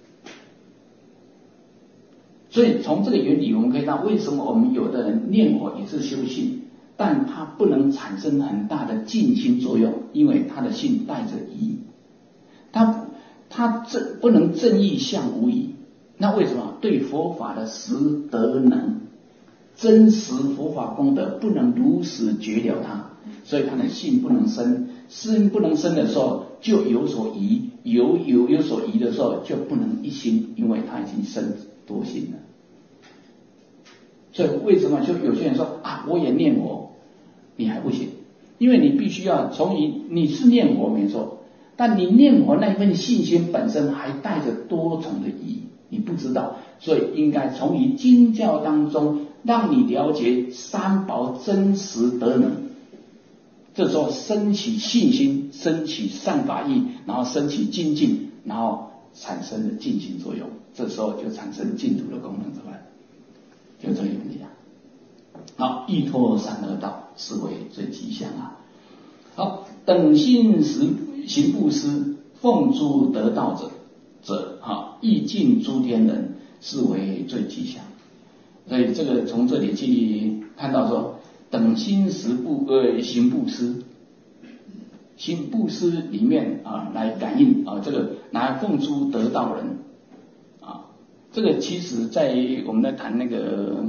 所以从这个原理我们可以看到，为什么我们有的人念佛也是修信，但它不能产生很大的静心作用，因为他的信带着疑，他他不能正义相无疑。那为什么？对佛法的实德能，真实佛法功德不能如实觉了它，所以他的信不能生，信不能生的时候就有所疑，有所疑的时候就不能一心，因为他已经生多心了。所以为什么就有些人说啊，我也念佛，你还不行，因为你必须要从你是念佛没错，但你念佛那一份信心本身还带着多重的疑，你不知道，所以应该从于经教当中让你了解三宝真实德能，这时候升起信心，升起善法意，然后升起精进，然后产生了进行作用，这时候就产生净土的功能出来，就这个原理啊。好，依托三恶道是为最吉祥啊。好，等心行布施，奉诸得道者亦尽诸天人，是为最吉祥。所以这个从这里去看到说，等心行布施，行布施里面来感应这个来奉诸得道人啊，这个其实在我们在谈那个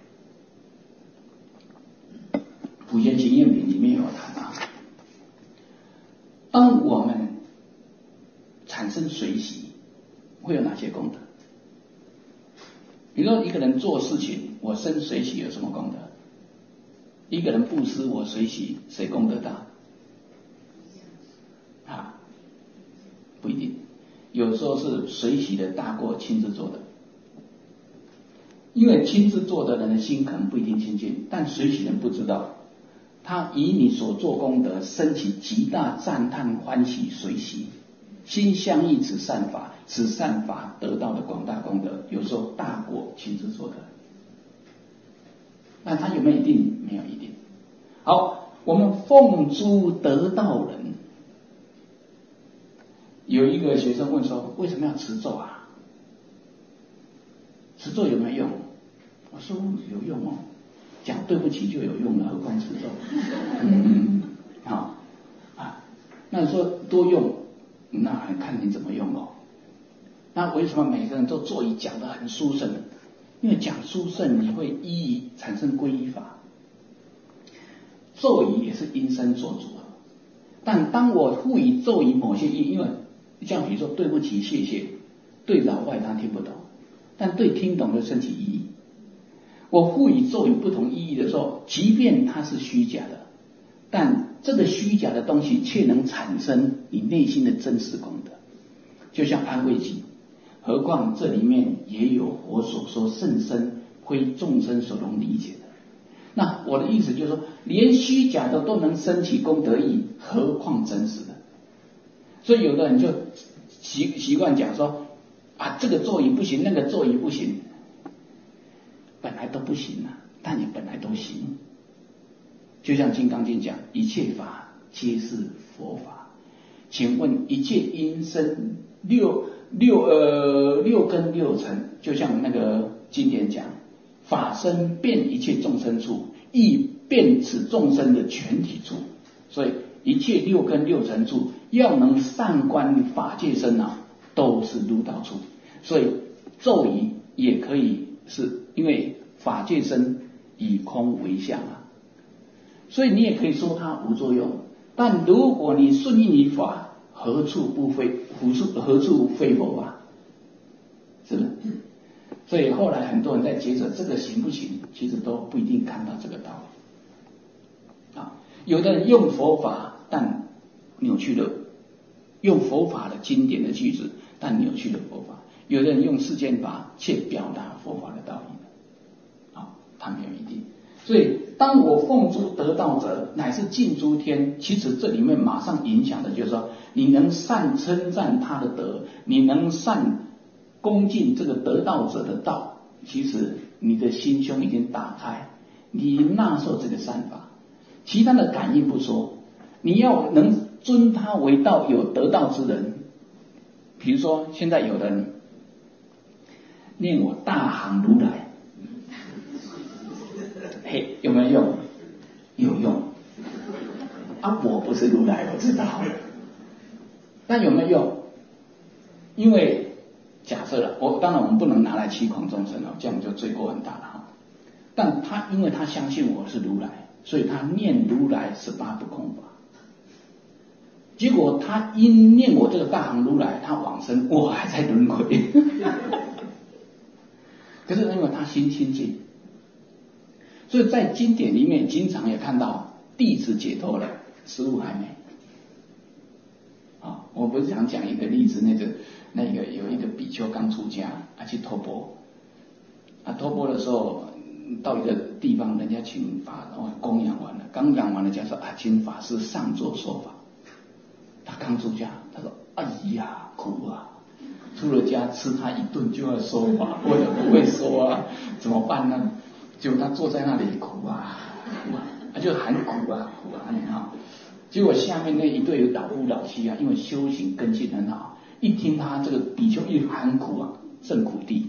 普贤行愿品里面有谈啊。当我们产生随喜，会有哪些功德？比如说一个人做事情，我生随喜有什么功德？一个人布施，我随喜，谁功德大？不一定，有时候是随喜的大过亲自做的，因为亲自做的人的心可能不一定清净，但随喜人不知道，他以你所做功德升起极大赞叹欢喜随喜，心相应此善法，此善法得到的广大功德，有时候大过亲自做的。那他有没有一定？没有一定。好，我们奉诸得道人。有一个学生问说，为什么要持咒啊？持咒有没有用？我说有用哦，讲对不起就有用了，何况持咒？那你说多用，那还看你怎么用哦。那为什么每个人都座椅讲得很殊胜？因为讲殊胜，你会依义产生皈依法。咒语也是因身做主的，但当我赋予咒语某些意义，因为像比如说对不起、谢谢，对老外他听不懂，但对听懂的升起意义。我赋予咒语不同意义的时候，即便它是虚假的，但这个虚假的东西却能产生你内心的真实功德，就像安慰剂。何况这里面也有佛所说甚深，非众生所能理解的。那我的意思就是说，连虚假的都能升起功德意，何况真实的？所以有的人就习惯讲说这个咒语不行，那个咒语不行，本来都不行啊，但也本来都行。就像《金刚经》讲，一切法皆是佛法。请问一切因生六根六尘，就像那个经典讲，法身遍一切众生处，亦遍此众生的全体处。所以一切六根六尘处，要能善观法界身都是入道处。所以咒语也可以是因为法界身以空为相所以你也可以说它无作用。但如果你顺应于法，何处非佛法？是不是？所以后来很多人在抉择这个行不行，其实都不一定看到这个道理有的人用佛法，但扭曲了用佛法的经典的句子，但扭曲了佛法；有的人用世间法，却表达佛法的道理他没有一定。所以当我奉诸得道者，乃是尽诸天，其实这里面马上影响的就是说，你能善称赞他的德，你能善恭敬这个得道者的道，其实你的心胸已经打开，你纳受这个善法。其他的感应不说，你要能尊他为道，有得道之人。比如说现在有人念我大行如来，有没有用？有用我不是如来，我知道，但有没有用？ 因为假设了，当然我们不能拿来欺诳众生了，这样就罪过很大了哈。但他因为他相信我是如来，所以他念如来18不空法。结果他因念我这个大行如来，他往生，我还在轮回。可是因为他心清净，所以在经典里面经常也看到弟子解脱了，师父还没。我不是想讲一个例子，那个有一个比丘刚出家去托钵，托钵的时候到一个地方，人家请法供养完了，刚养完了，就说请法师上座说法。他刚出家，他说：“哎呀，苦啊！出了家吃他一顿就要说法，我也不会说啊，怎么办呢？”结果他坐在那里苦啊，就喊苦啊苦啊，你看。结果下面那一对有老夫老妻因为修行根性很好，一听他这个比丘一喊苦正苦地，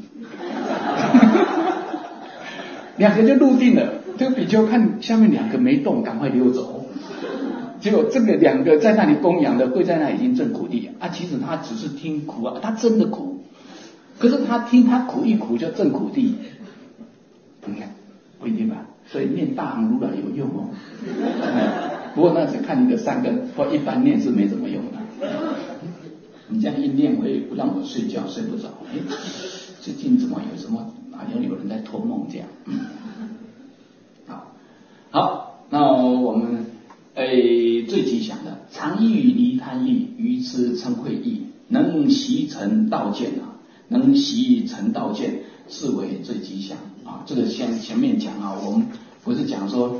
两个就入定了。这个比丘看下面两个没动，赶快溜走。结果这个两个在那里供养的跪在那已经正苦地其实他只是听苦他真的苦，可是他听他苦一苦就正苦地，你看不一定吧？所以念大行如来有用不过那只看你的3根，或一般念是没什么用的。你这样一念会让我睡觉睡不着，最近怎么有什么好像有人在托梦这样。好，那我们最吉祥的常欲离贪欲，愚痴嗔恚意，能习成道见能习成道见，是为最吉祥这个前面讲我们不是讲说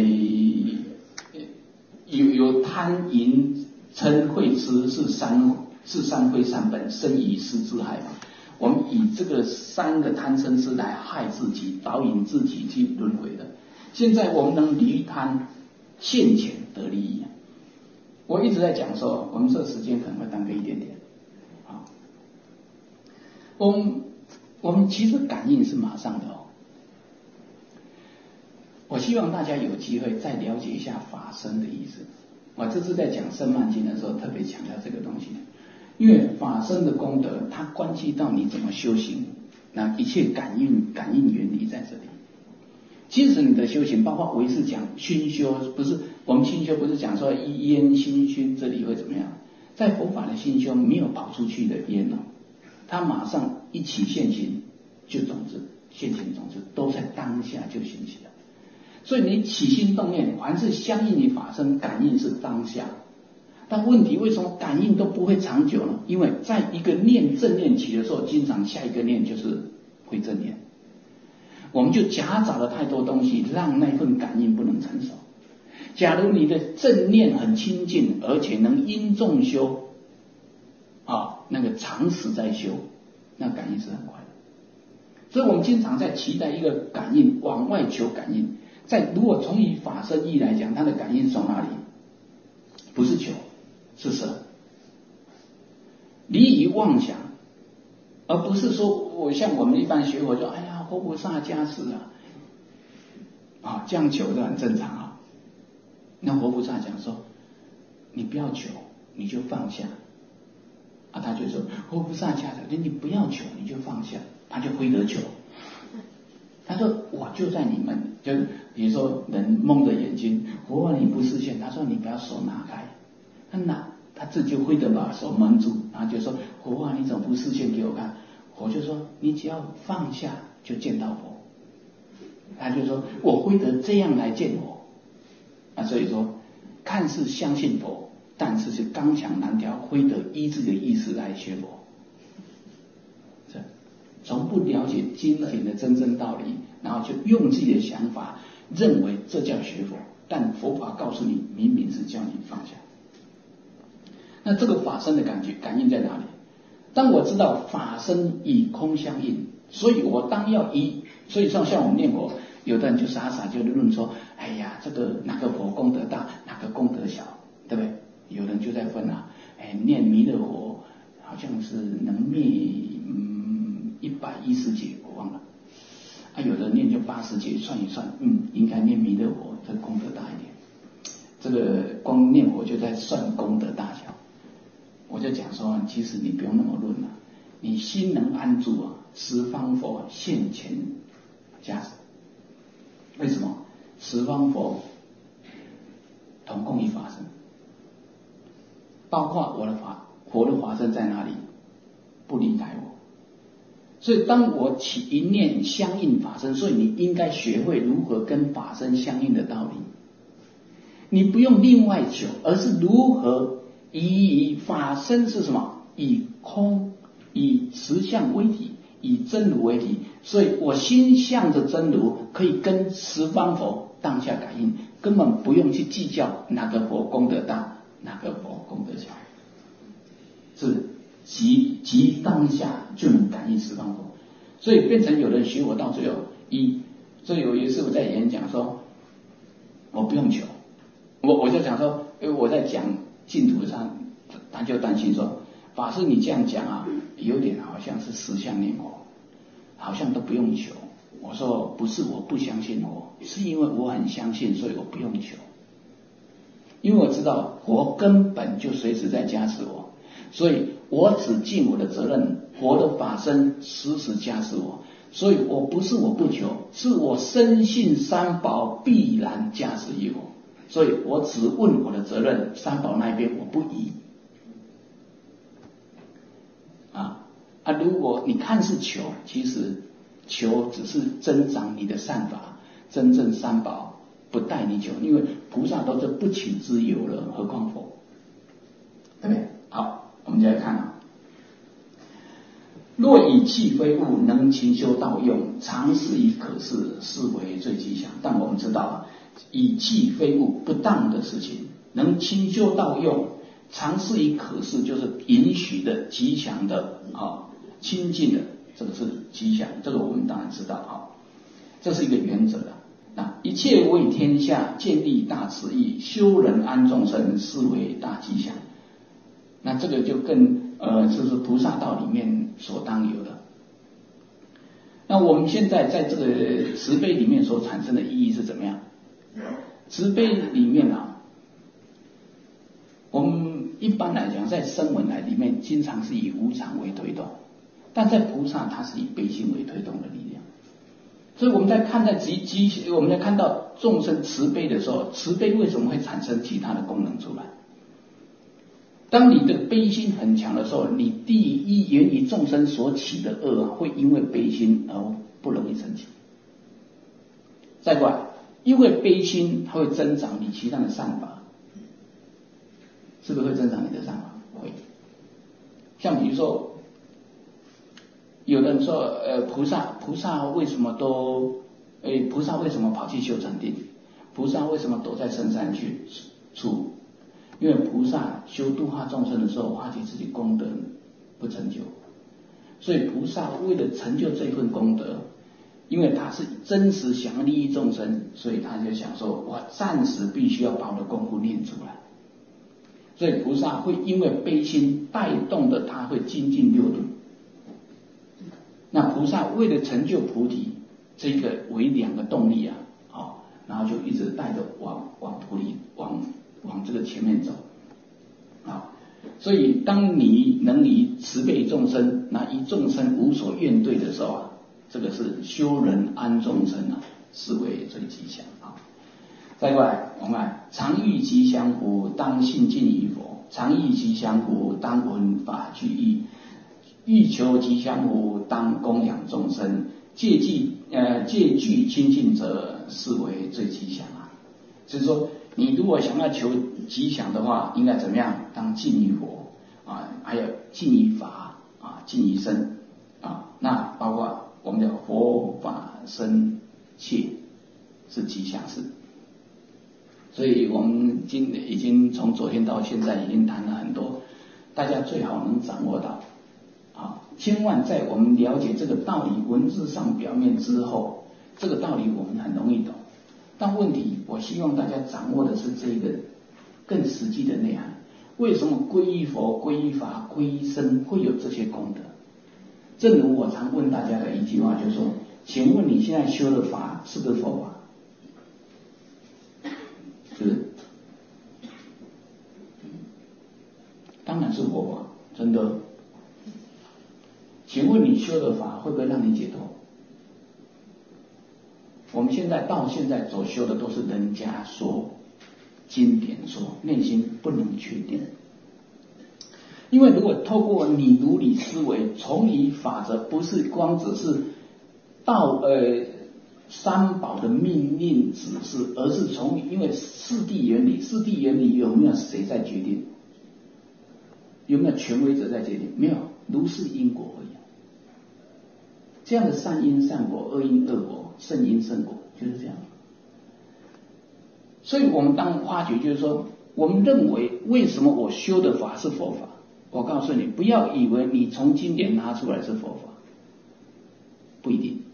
有贪淫嗔恚痴是三非三本，生以失之害嘛。我们以这个3个贪嗔痴来害自己，导引自己去轮回的。现在我们能离贪，现前得利益。我一直在讲说，我们这个时间可能会耽搁一点点我们其实感应是马上的我希望大家有机会再了解一下法身的意思。我这次在讲圣曼经的时候特别强调这个东西，因为法身的功德它关系到你怎么修行，那一切感应原理在这里。其实你的修行，包括唯识讲熏修，不是我们熏修不是讲说烟熏熏这里会怎么样，在佛法的熏修没有跑出去的烟它马上一起现行就种子，现行种子都在当下就兴起了。所以你起心动念，凡是相应你法身感应是当下，但问题为什么感应都不会长久呢？因为在一个念正念起的时候，经常下一个念就是会正念，我们就夹杂了太多东西，让那份感应不能成熟。假如你的正念很清净，而且能因众修那个长时在修，那感应是很快的。所以我们经常在期待一个感应，往外求感应。如果从以法身意来讲，它的感应是从哪里？不是求，是舍。离于妄想，而不是说我像我们一般学佛就哎呀活菩萨加持这样求的很正常那活菩萨讲说，你不要求，你就放下他就说活菩萨加持，你不要求，你就放下，他就挥得求。他说我就在你们，就比如说人蒙着眼睛，佛你不视线，他说你不要手拿开，他这就挥得把手蒙住，然后就说佛你怎么不视线给我看？佛就说你只要放下就见到佛。他就说我挥得这样来见佛所以说看似相信佛，但是刚强难调，挥得依自己的意识来学佛。从不了解经典的真正道理，然后就用自己的想法认为这叫学佛，但佛法告诉你，明明是叫你放下。那这个法身的感应在哪里？当我知道法身与空相应，所以我当要所以像我们念佛，有的人就傻傻就论说，哎呀，这个哪个佛功德大，哪个功德小，对不对？有人就在分念弥勒佛好像是能灭110劫，我忘了有的念就80劫，算一算应该念弥勒佛这个功德大一点。这个光念佛就在算功德大小我就讲说，其实你不用那么论了，你心能安住啊，十方佛现前加持。为什么？十方佛同共一法身，包括佛的法身在哪里？不离开我。所以当我起一念相应法身，所以你应该学会如何跟法身相应的道理。你不用另外求，而是如何以法身是什么？以空，以实相为体，以真如为体。所以我心向着真如，可以跟十方佛当下感应，根本不用去计较哪个佛功德大，哪个佛功德小，是即当下就能感应十方佛。所以变成有人学我到最后所以有一次我在演讲说，我不用求，我就讲说，我在讲净土上，他就担心说，法师你这样讲啊，有点好像是实相念佛，好像都不用求。我说不是我不相信佛，是因为我很相信，所以我不用求。因为我知道佛根本就随时在加持我，所以我只尽我的责任，佛的法身时时加持我，所以我不是我不求，是我深信三宝必然加持于我，所以我只问我的责任，三宝那边我不疑。如果你看是求，其实求只是增长你的善法，真正三宝不带你求，因为菩萨都是不请之有了，何况佛，对不对？好，我们再来看啊。若以气非物，能勤修道用，常事以可事，是为最吉祥。但我们知道，以气非物不当的事情，能勤修道用，常事以可事，就是允许的、吉祥的亲近的，这个是吉祥，这个我们当然知道这是一个原则的。那一切为天下，建立大慈义，修人安众生，是为大吉祥。那这个就更就是菩萨道里面所当有的。那我们现在在这个慈悲里面所产生的意义是怎么样？慈悲里面我们一般来讲在声闻来里面经常是以无常为推动，但在菩萨它是以悲心为推动的力量。所以我们在看待我们在看到众生慈悲的时候，慈悲为什么会产生其他的功能出来？当你的悲心很强的时候，你第一源于众生所起的恶会因为悲心而不容易升起。再过来，因为悲心它会增长你其他的善法，是不是会增长你的善法？会。像比如说，有人说菩萨为什么菩萨为什么跑去修禅定？菩萨为什么躲在深山去住？因为菩萨修度化众生的时候，发觉自己功德不成就，所以菩萨为了成就这份功德，因为他是真实想利益众生，所以他就想说，我暂时必须要把我的功夫练出来。所以菩萨会因为悲心带动的，他会精进六度。那菩萨为了成就菩提，这个为两个动力然后就一直带着往菩提往这个前面走所以当你能以慈悲众生，那以众生无所怨怼的时候这个是修人安众生是为最吉祥再过来，我们看常欲吉祥福，当信近于佛；常欲吉祥福，当闻法具义；欲求吉祥福，当供养众生；戒具亲近者，是为最吉祥所以说，你如果想要求吉祥的话，应该怎么样？当敬于佛还有敬于法敬于身那包括我们的佛法身切是吉祥事。所以我们已经从昨天到现在已经谈了很多，大家最好能掌握到千万在我们了解这个道理文字上表面之后，这个道理我们很容易懂。但问题，我希望大家掌握的是这个更实际的内涵。为什么皈依佛、皈依法、皈依僧会有这些功德？正如我常问大家的一句话，就是说，请问你现在修的法是不是佛法？是不是？当然是佛法。 真的。请问你修的法会不会让你解脱？我们到现在所修的都是人家说、经典说，内心不能确定。因为如果透过你如理思维，从理法则，不是光只是三宝的命令指示，而是因为四谛原理有没有谁在决定？有没有权威者在决定？没有，如是因果而已。这样的善因善果，恶因恶果，圣因圣果，就是这样。所以我们当发觉，就是说，我们认为为什么我修的法是佛法？我告诉你，不要以为你从经典拿出来是佛法，不一定。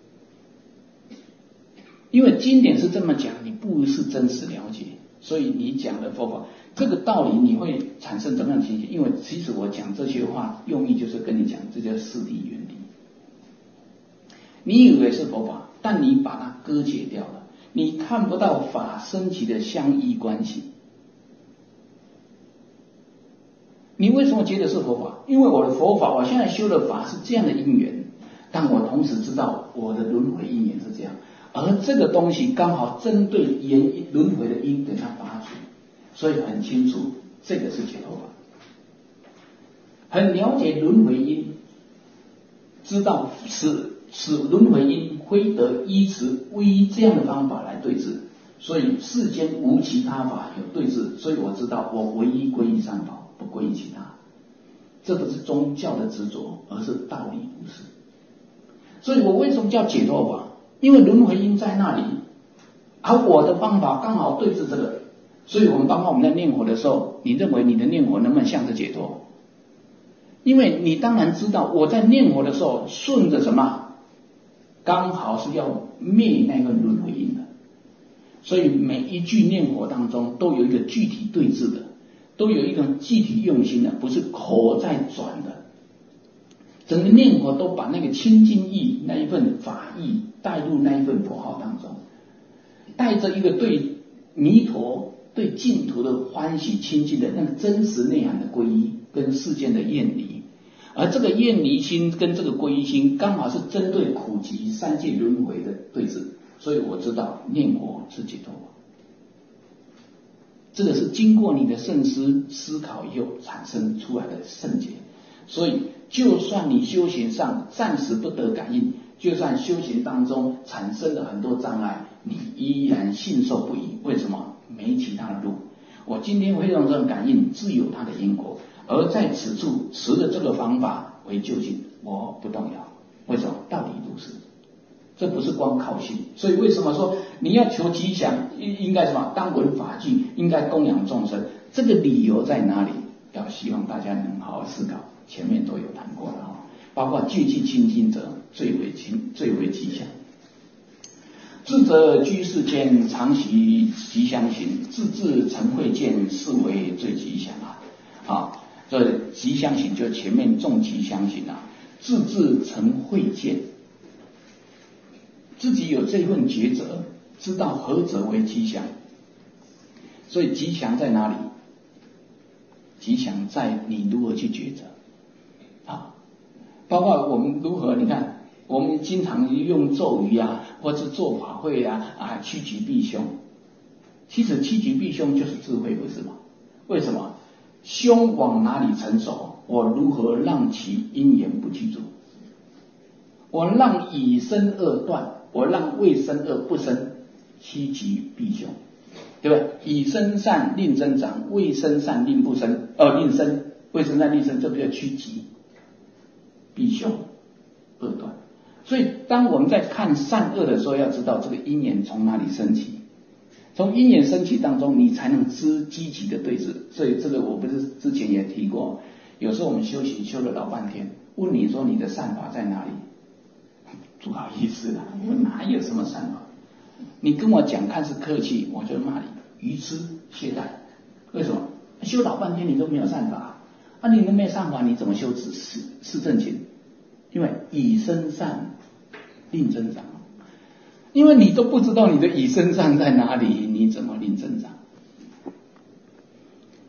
因为经典是这么讲，你不是真实了解，所以你讲的佛法这个道理，你会产生怎么样的情形？因为其实我讲这些话，用意就是跟你讲，这叫四谛原理。你以为是佛法，但你把它割解掉了，你看不到法升起的相依关系。你为什么觉得是佛法？因为我的佛法，我现在修的法是这样的因缘，但我同时知道我的轮回因缘是这样。而这个东西刚好针对轮回的因给它拔除，所以很清楚这个是解脱法，很了解轮回因，知道使轮回因非得依此唯一这样的方法来对治，所以世间无其他法有对治，所以我知道我唯一归于三宝，不归于其他。这不是宗教的执着，而是道理如是。所以我为什么叫解脱法？因为轮回因在那里，而我的方法刚好对治这个，所以包括我们在念佛的时候，你认为你的念佛能不能向着解脱？因为你当然知道我在念佛的时候顺着什么，刚好是要灭那个轮回因的，所以每一句念佛当中都有一个具体对治的，都有一个具体用心的，不是口在转的。整个念佛都把那个清净意那一份法意带入那一份佛号当中，带着一个对弥陀对净土的欢喜清净的那个真实内涵的皈依跟世间的厌离，而这个厌离心跟这个皈依心刚好是针对苦集三界轮回的对治，所以我知道念佛是解脱法。这个是经过你的慎思考以后产生出来的圣解。所以就算你修行上暂时不得感应，就算修行当中产生了很多障碍，你依然信受不疑。为什么？没其他的路。我今天会用这种感应，自有它的因果，而在此处持的这个方法为究竟，我不动摇。为什么？道理如是。这不是光靠信。所以为什么说你要求吉祥，应该什么？当闻法句，应该供养众生。这个理由在哪里？要希望大家能好好思考。前面都有谈过了哈，包括戒气清净者最为吉祥。智者居世间，常习吉祥行，自治成慧见，是为最吉祥啊！这吉祥行就前面重吉祥行啊，自治成慧见，自己有这份抉择，知道何者为吉祥。所以吉祥在哪里？吉祥在你如何去抉择。包括我们如何，你看我们经常用咒语啊，或是做法会啊，趋吉避凶。其实趋吉避凶就是智慧，不是吗？为什么？凶往哪里成熟？我如何让其因缘不具足？我让以生恶断，我让未生恶不生，趋吉避凶，对不对？以生善令增长，未生善令不生，令生，未生善令生，这不叫趋吉避凶恶断。所以当我们在看善恶的时候，要知道这个因缘从哪里升起，从因缘升起当中，你才能积极的对治。所以这个我不是之前也提过，有时候我们修行修了老半天，问你说你的善法在哪里？不好意思啦，我哪有什么善法？你跟我讲看似客气，我就骂你愚痴懈怠。为什么？修老半天你都没有善法你都没有善法，你怎么修四正勤？因为以生善令增长，因为你都不知道你的以生善在哪里，你怎么令增长？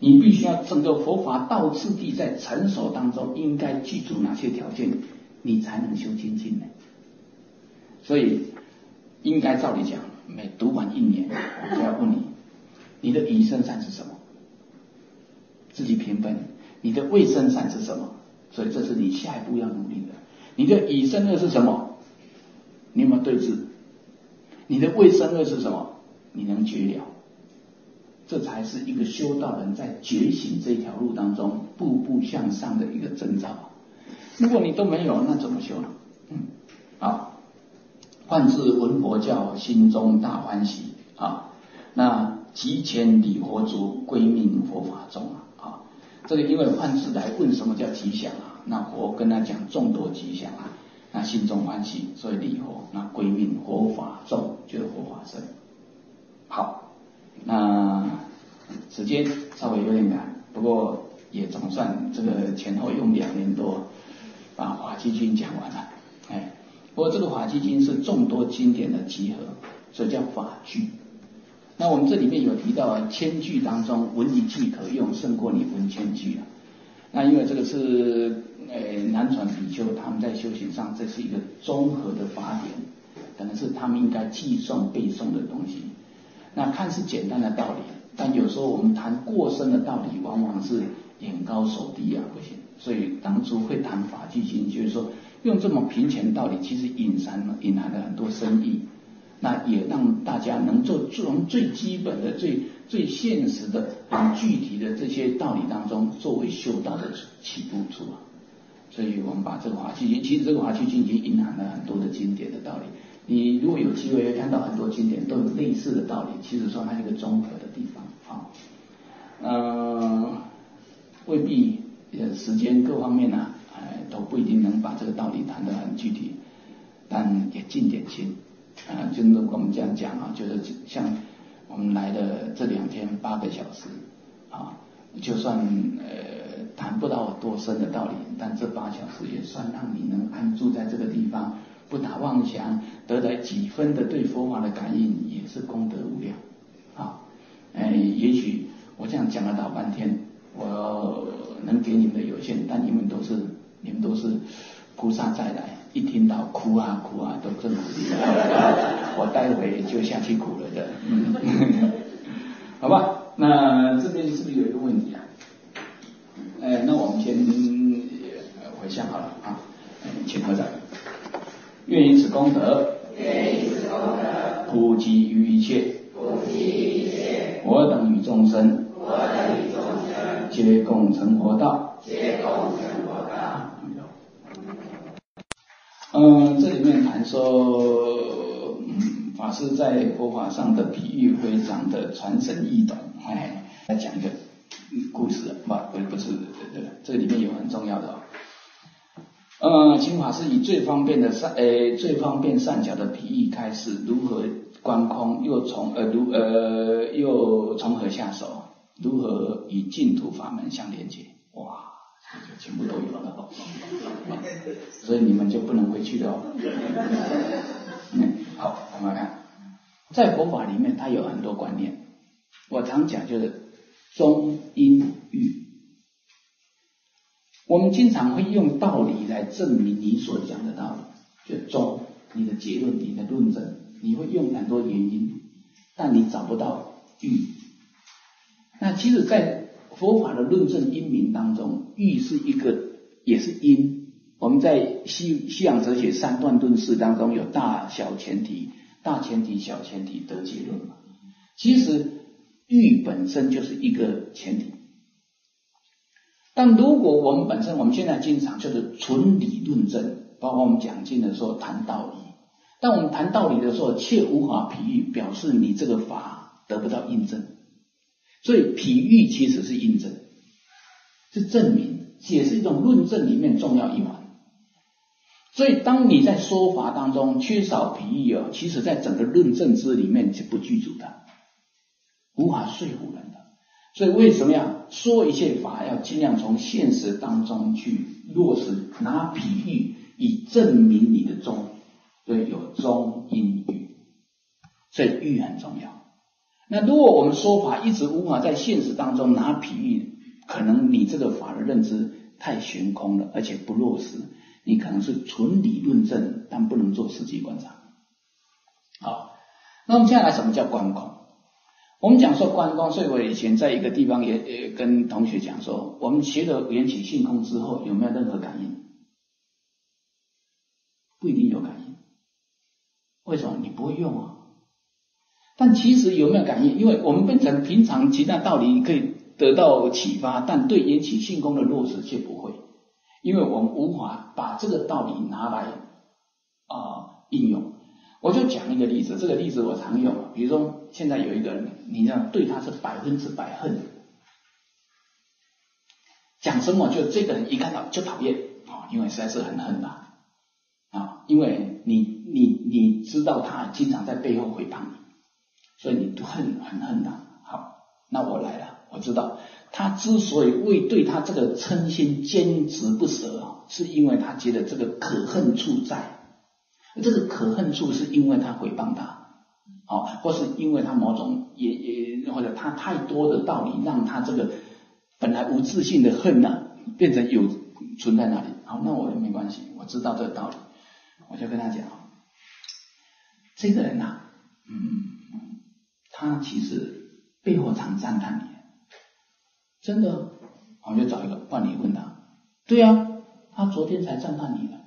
你必须要整个佛法道次第在成熟当中应该记住哪些条件，你才能修精进呢？所以应该照理讲，每读完1年，我就要问你，你的宜生善是什么？自己评分。你的卫生善是什么？所以这是你下一步要努力的。你的以身恶是什么？你有没有对治？你的卫生恶是什么？你能绝了？这才是一个修道人在觉醒这条路当中步步向上的一个征兆。如果你都没有，那怎么修呢？好，唤自闻佛教，心中大欢喜啊！那即前礼佛足，归命佛法中啊！这个因为唤自来问什么叫吉祥啊？那佛跟他讲众多吉祥啊，那心中欢喜，所以礼佛，那归命佛法众就是佛法僧。好，那时间稍微有点赶，不过也总算这个前后用2年多把《法纪经》讲完了。不过这个《法纪经》是众多经典的集合，所以叫法句。那我们这里面有提到1000句当中，闻1句可用，胜过你闻1000句啊。那因为这个是南传比丘他们在修行上，这是一个综合的法典，可能是他们应该记诵背诵的东西。那看似简单的道理，但有时候我们谈过深的道理，往往是眼高手低啊，不行。所以当初会谈《法纪经》，就是说用这么平浅的道理，其实隐含了很多深意。那也让大家能从最基本的、最现实的、很具体的这些道理当中，作为修道的起步处啊。所以我们把这个《法纪经》，其实这个《法纪经》已经隐含了很多的经典的道理。你如果有机会会看到很多经典都有类似的道理，其实说它是一个综合的地方啊。未必时间各方面呢，都不一定能把这个道理谈得很具体，但也尽点心就如果我们这样讲啊，就是像我们来的这2天8个小时啊，就算谈不到多深的道理，但这8小时也算让你能安住在这个地方，不打妄想，得来几分的对佛法的感应，也是功德无量啊。也许我这样讲了老半天，我能给你们的有限，但你们都是菩萨再来，一听到哭啊哭啊，都这么厉害，我待会就下去哭了的。好吧，那这边是不是有一个问题啊？那我们先回向好了啊，请合掌。愿以此功德，普及于一切，我等与众生，皆共成佛道。这里面谈说，法师在佛法上的比喻非常的传神易懂。来讲一个故事，不是这里面有很重要的请法师以最方便善巧的比喻开始，如何观空，又从何下手，如何与净土法门相连接。哇，这全部都有了所以你们就不能回去了好，我们看，在佛法里面，它有很多观念。我常讲就是中因欲。我们经常会用道理来证明你所讲的道理，就中，你的结论，你的论证，你会用很多原因，但你找不到欲。那其实，在佛法的论证因明当中，欲是一个，也是因。我们在西洋哲学3段论式当中有大小前提、大前提、小前提得结论嘛。其实欲本身就是一个前提。但如果我们现在经常就是纯理论证，包括我们讲经的时候谈道理，当我们谈道理的时候，却无法比喻，表示你这个法得不到印证。所以比喻其实是印证，是证明，也是一种论证里面重要一环。所以当你在说法当中缺少比喻其实在整个论证之里面是不具足的，无法说服人的。所以为什么要说一切法要尽量从现实当中去落实，拿比喻以证明你的中，所以有中因喻，所以喻很重要。 那如果我们说法一直无法在现实当中拿比喻，可能你这个法的认知太悬空了，而且不落实，你可能是纯理论证，但不能做实际观察。好，那我们接下来什么叫观空？我们讲说观空，所以我以前在一个地方也跟同学讲说，我们学了缘起性空之后，有没有任何感应？不一定有感应。为什么？你不会用啊。但其实有没有感应？因为我们变成平常其他道理可以得到启发，但对缘起性空的落实却不会，因为我们无法把这个道理拿来应用。我就讲一个例子，这个例子我常用，比如说现在有一个人，你要对他是100%恨，讲什么就这个人一看到就讨厌因为实在是很恨他因为你知道他经常在背后诽谤你，所以你很恨他。好，那我来了，我知道他之所以会对他这个嗔心坚持不舍是因为他觉得这个可恨处在，这个可恨处是因为他诽谤他或是因为他某种或者他太多的道理让他这个本来无自信的恨变成有存在那里。好，那我也没关系，我知道这个道理，我就跟他讲这个人他其实背后常赞叹你，真的。我就找一个伴侣问他，对啊，他昨天才赞叹你的。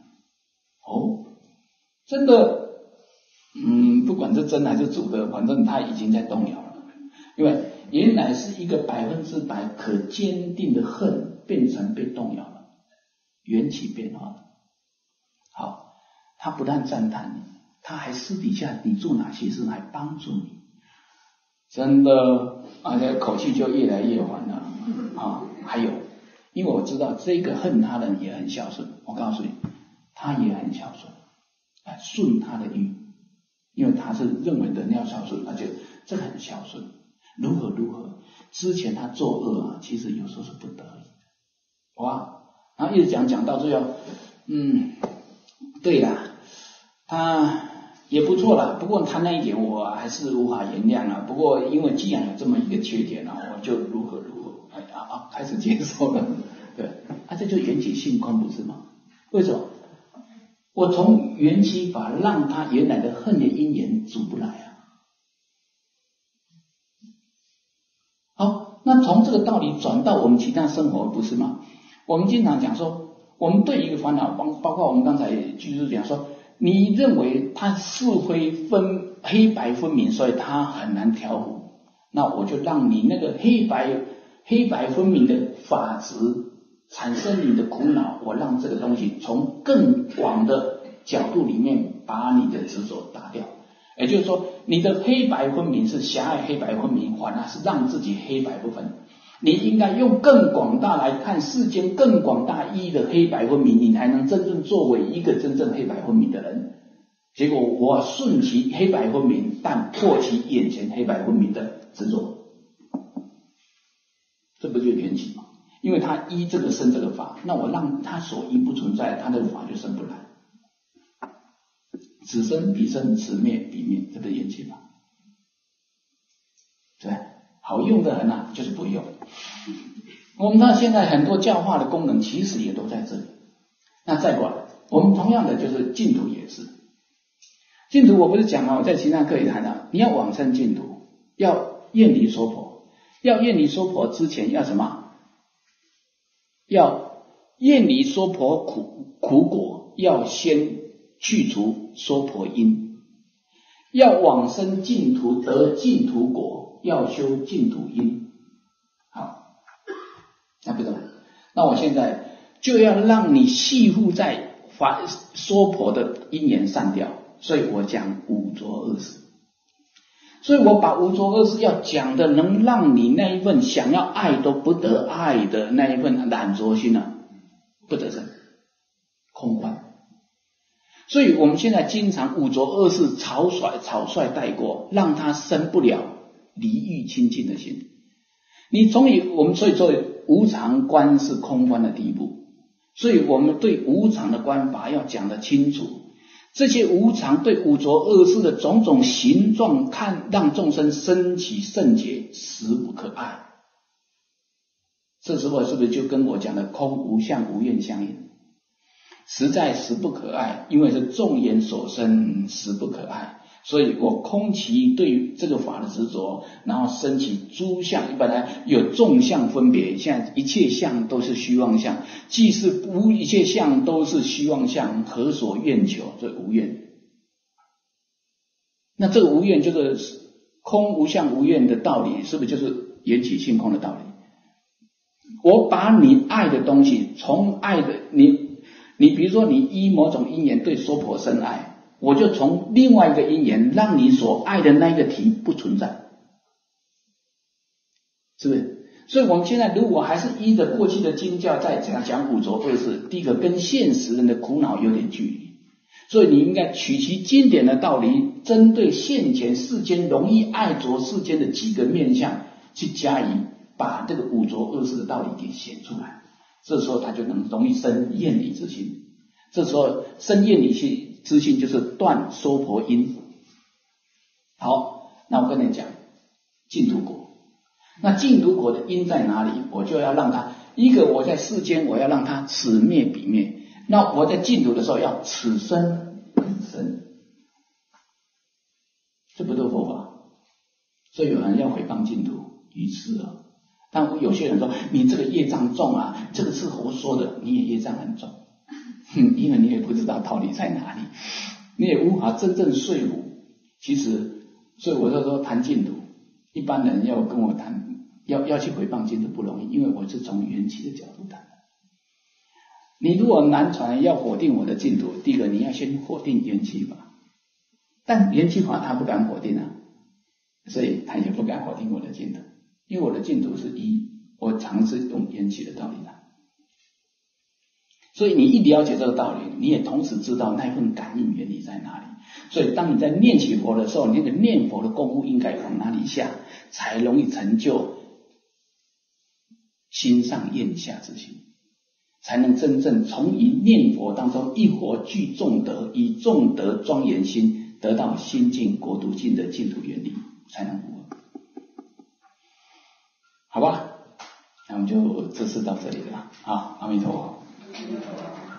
真的不管是真还是主的，反正他已经在动摇了，因为原来是一个100%可坚定的恨变成被动摇了，缘起变化了。好，他不但赞叹你，他还私底下你做哪些事还帮助你，真的而且口气就越来越缓了还有，因为我知道这个恨他的人也很孝顺，我告诉你他也很孝顺，顺他的意，因为他是认为人要孝顺，而且这个很孝顺，如何之前他作恶其实有时候是不得已的然后一直讲到最后对啦，他也不错啦，不过他那一点我还是无法原谅不过因为既然有这么一个缺点我就如何开始接受了。对这就缘起性空不是吗？为什么？我从缘起法让他原来的恨的因缘阻不来好，那从这个道理转到我们其他生活不是吗？我们经常讲说，我们对一个烦恼，包括我们刚才就是讲说，你认为它是非黑白分明，所以它很难调伏，那我就让你那个黑白分明的法执产生你的苦恼，我让这个东西从更广的角度里面把你的执着打掉。也就是说，你的黑白分明是狭隘黑白分明，反而是让自己黑白不分。你应该用更广大来看世间更广大意义的黑白分明，你才能真正作为一个真正黑白分明的人。结果我顺其黑白分明，但破其眼前黑白分明的执着，这不就是缘起吗？因为他依这个生这个法，那我让他所依不存在，他的法就生不来。此生彼生，此灭彼灭，这不是缘起法？对，好用的很就是不用。我们看现在很多教化的功能其实也都在这里。那再过来，我们同样的就是净土也是。净土我不是讲我在其他课也谈到，你要往生净土，要厌离娑婆，要厌离娑婆之前要什么？要厌离娑婆苦果，要先去除娑婆因，要往生净土得净土果，要修净土因。好，那不懂。那我现在就要让你系缚在娑婆的因缘散掉，所以我讲五浊恶世。所以我把无着恶事要讲的能让你那一份想要爱都不得爱的那一份染着心不得生，空幻。所以我们现在经常五着恶事草率带过，让他生不了离欲清净的心。我们所以作为无常观是空观的第一步，所以我们对无常的观法要讲得清楚。 这些无常对五浊恶世的种种形状，看让众生升起圣解，实不可爱。这时候是不是就跟我讲的空无相无愿相应？实在实不可爱，因为是众缘所生，实不可爱。所以我空其对于这个法的执着，然后升起诸相，本来有众相分别，现在一切相都是虚妄相，既是无一切相都是虚妄相，何所愿求？这无愿。那这个无愿就是空无相无愿的道理，是不是就是缘起性空的道理？我把你爱的东西，从爱的你比如说你依某种因缘对娑婆生爱，我就从另外一个因缘让你所爱的那一个体不存在，是不是？所以我们现在如果还是依着过去的经教在讲五浊恶世，第一个跟现实人的苦恼有点距离，所以你应该取其经典的道理，针对现前世间容易爱着世间的几个面向去加以把这个五浊恶世的道理给显出来，这时候他就能容易生厌离之心。这时候生厌离之心就是断娑婆因。好，那我跟你讲净土果。那净土果的因在哪里？我就要让它一个，我在世间我要让它此灭彼灭，那我在净土的时候要此生彼生，这不都佛法？所以有人要诽谤净土，愚痴啊！但有些人说你这个业障重啊，这个是佛说的，你也业障很重，因为你也不知道道理在哪里，你也无法真正说服。其实，所以我就说谈净土，一般人要跟我谈，要去诽谤净土不容易，因为我是从缘起的角度谈的。你如果南传要否定我的净土，第一个你要先否定缘起法，但缘起法他不敢否定啊，所以他也不敢否定我的净土，因为我的净土是一，我尝试用缘起的道理来。所以你一了解这个道理，你也同时知道那份感应原理在哪里。所以当你在念起佛的时候，你那个念佛的功夫应该往哪里下，才容易成就心上厌下之心，才能真正从以念佛当中一佛具众德，以众德庄严心，得到心净国土净的净土原理，才能符合。好吧，那我们就这次到这里了啊，阿弥陀佛。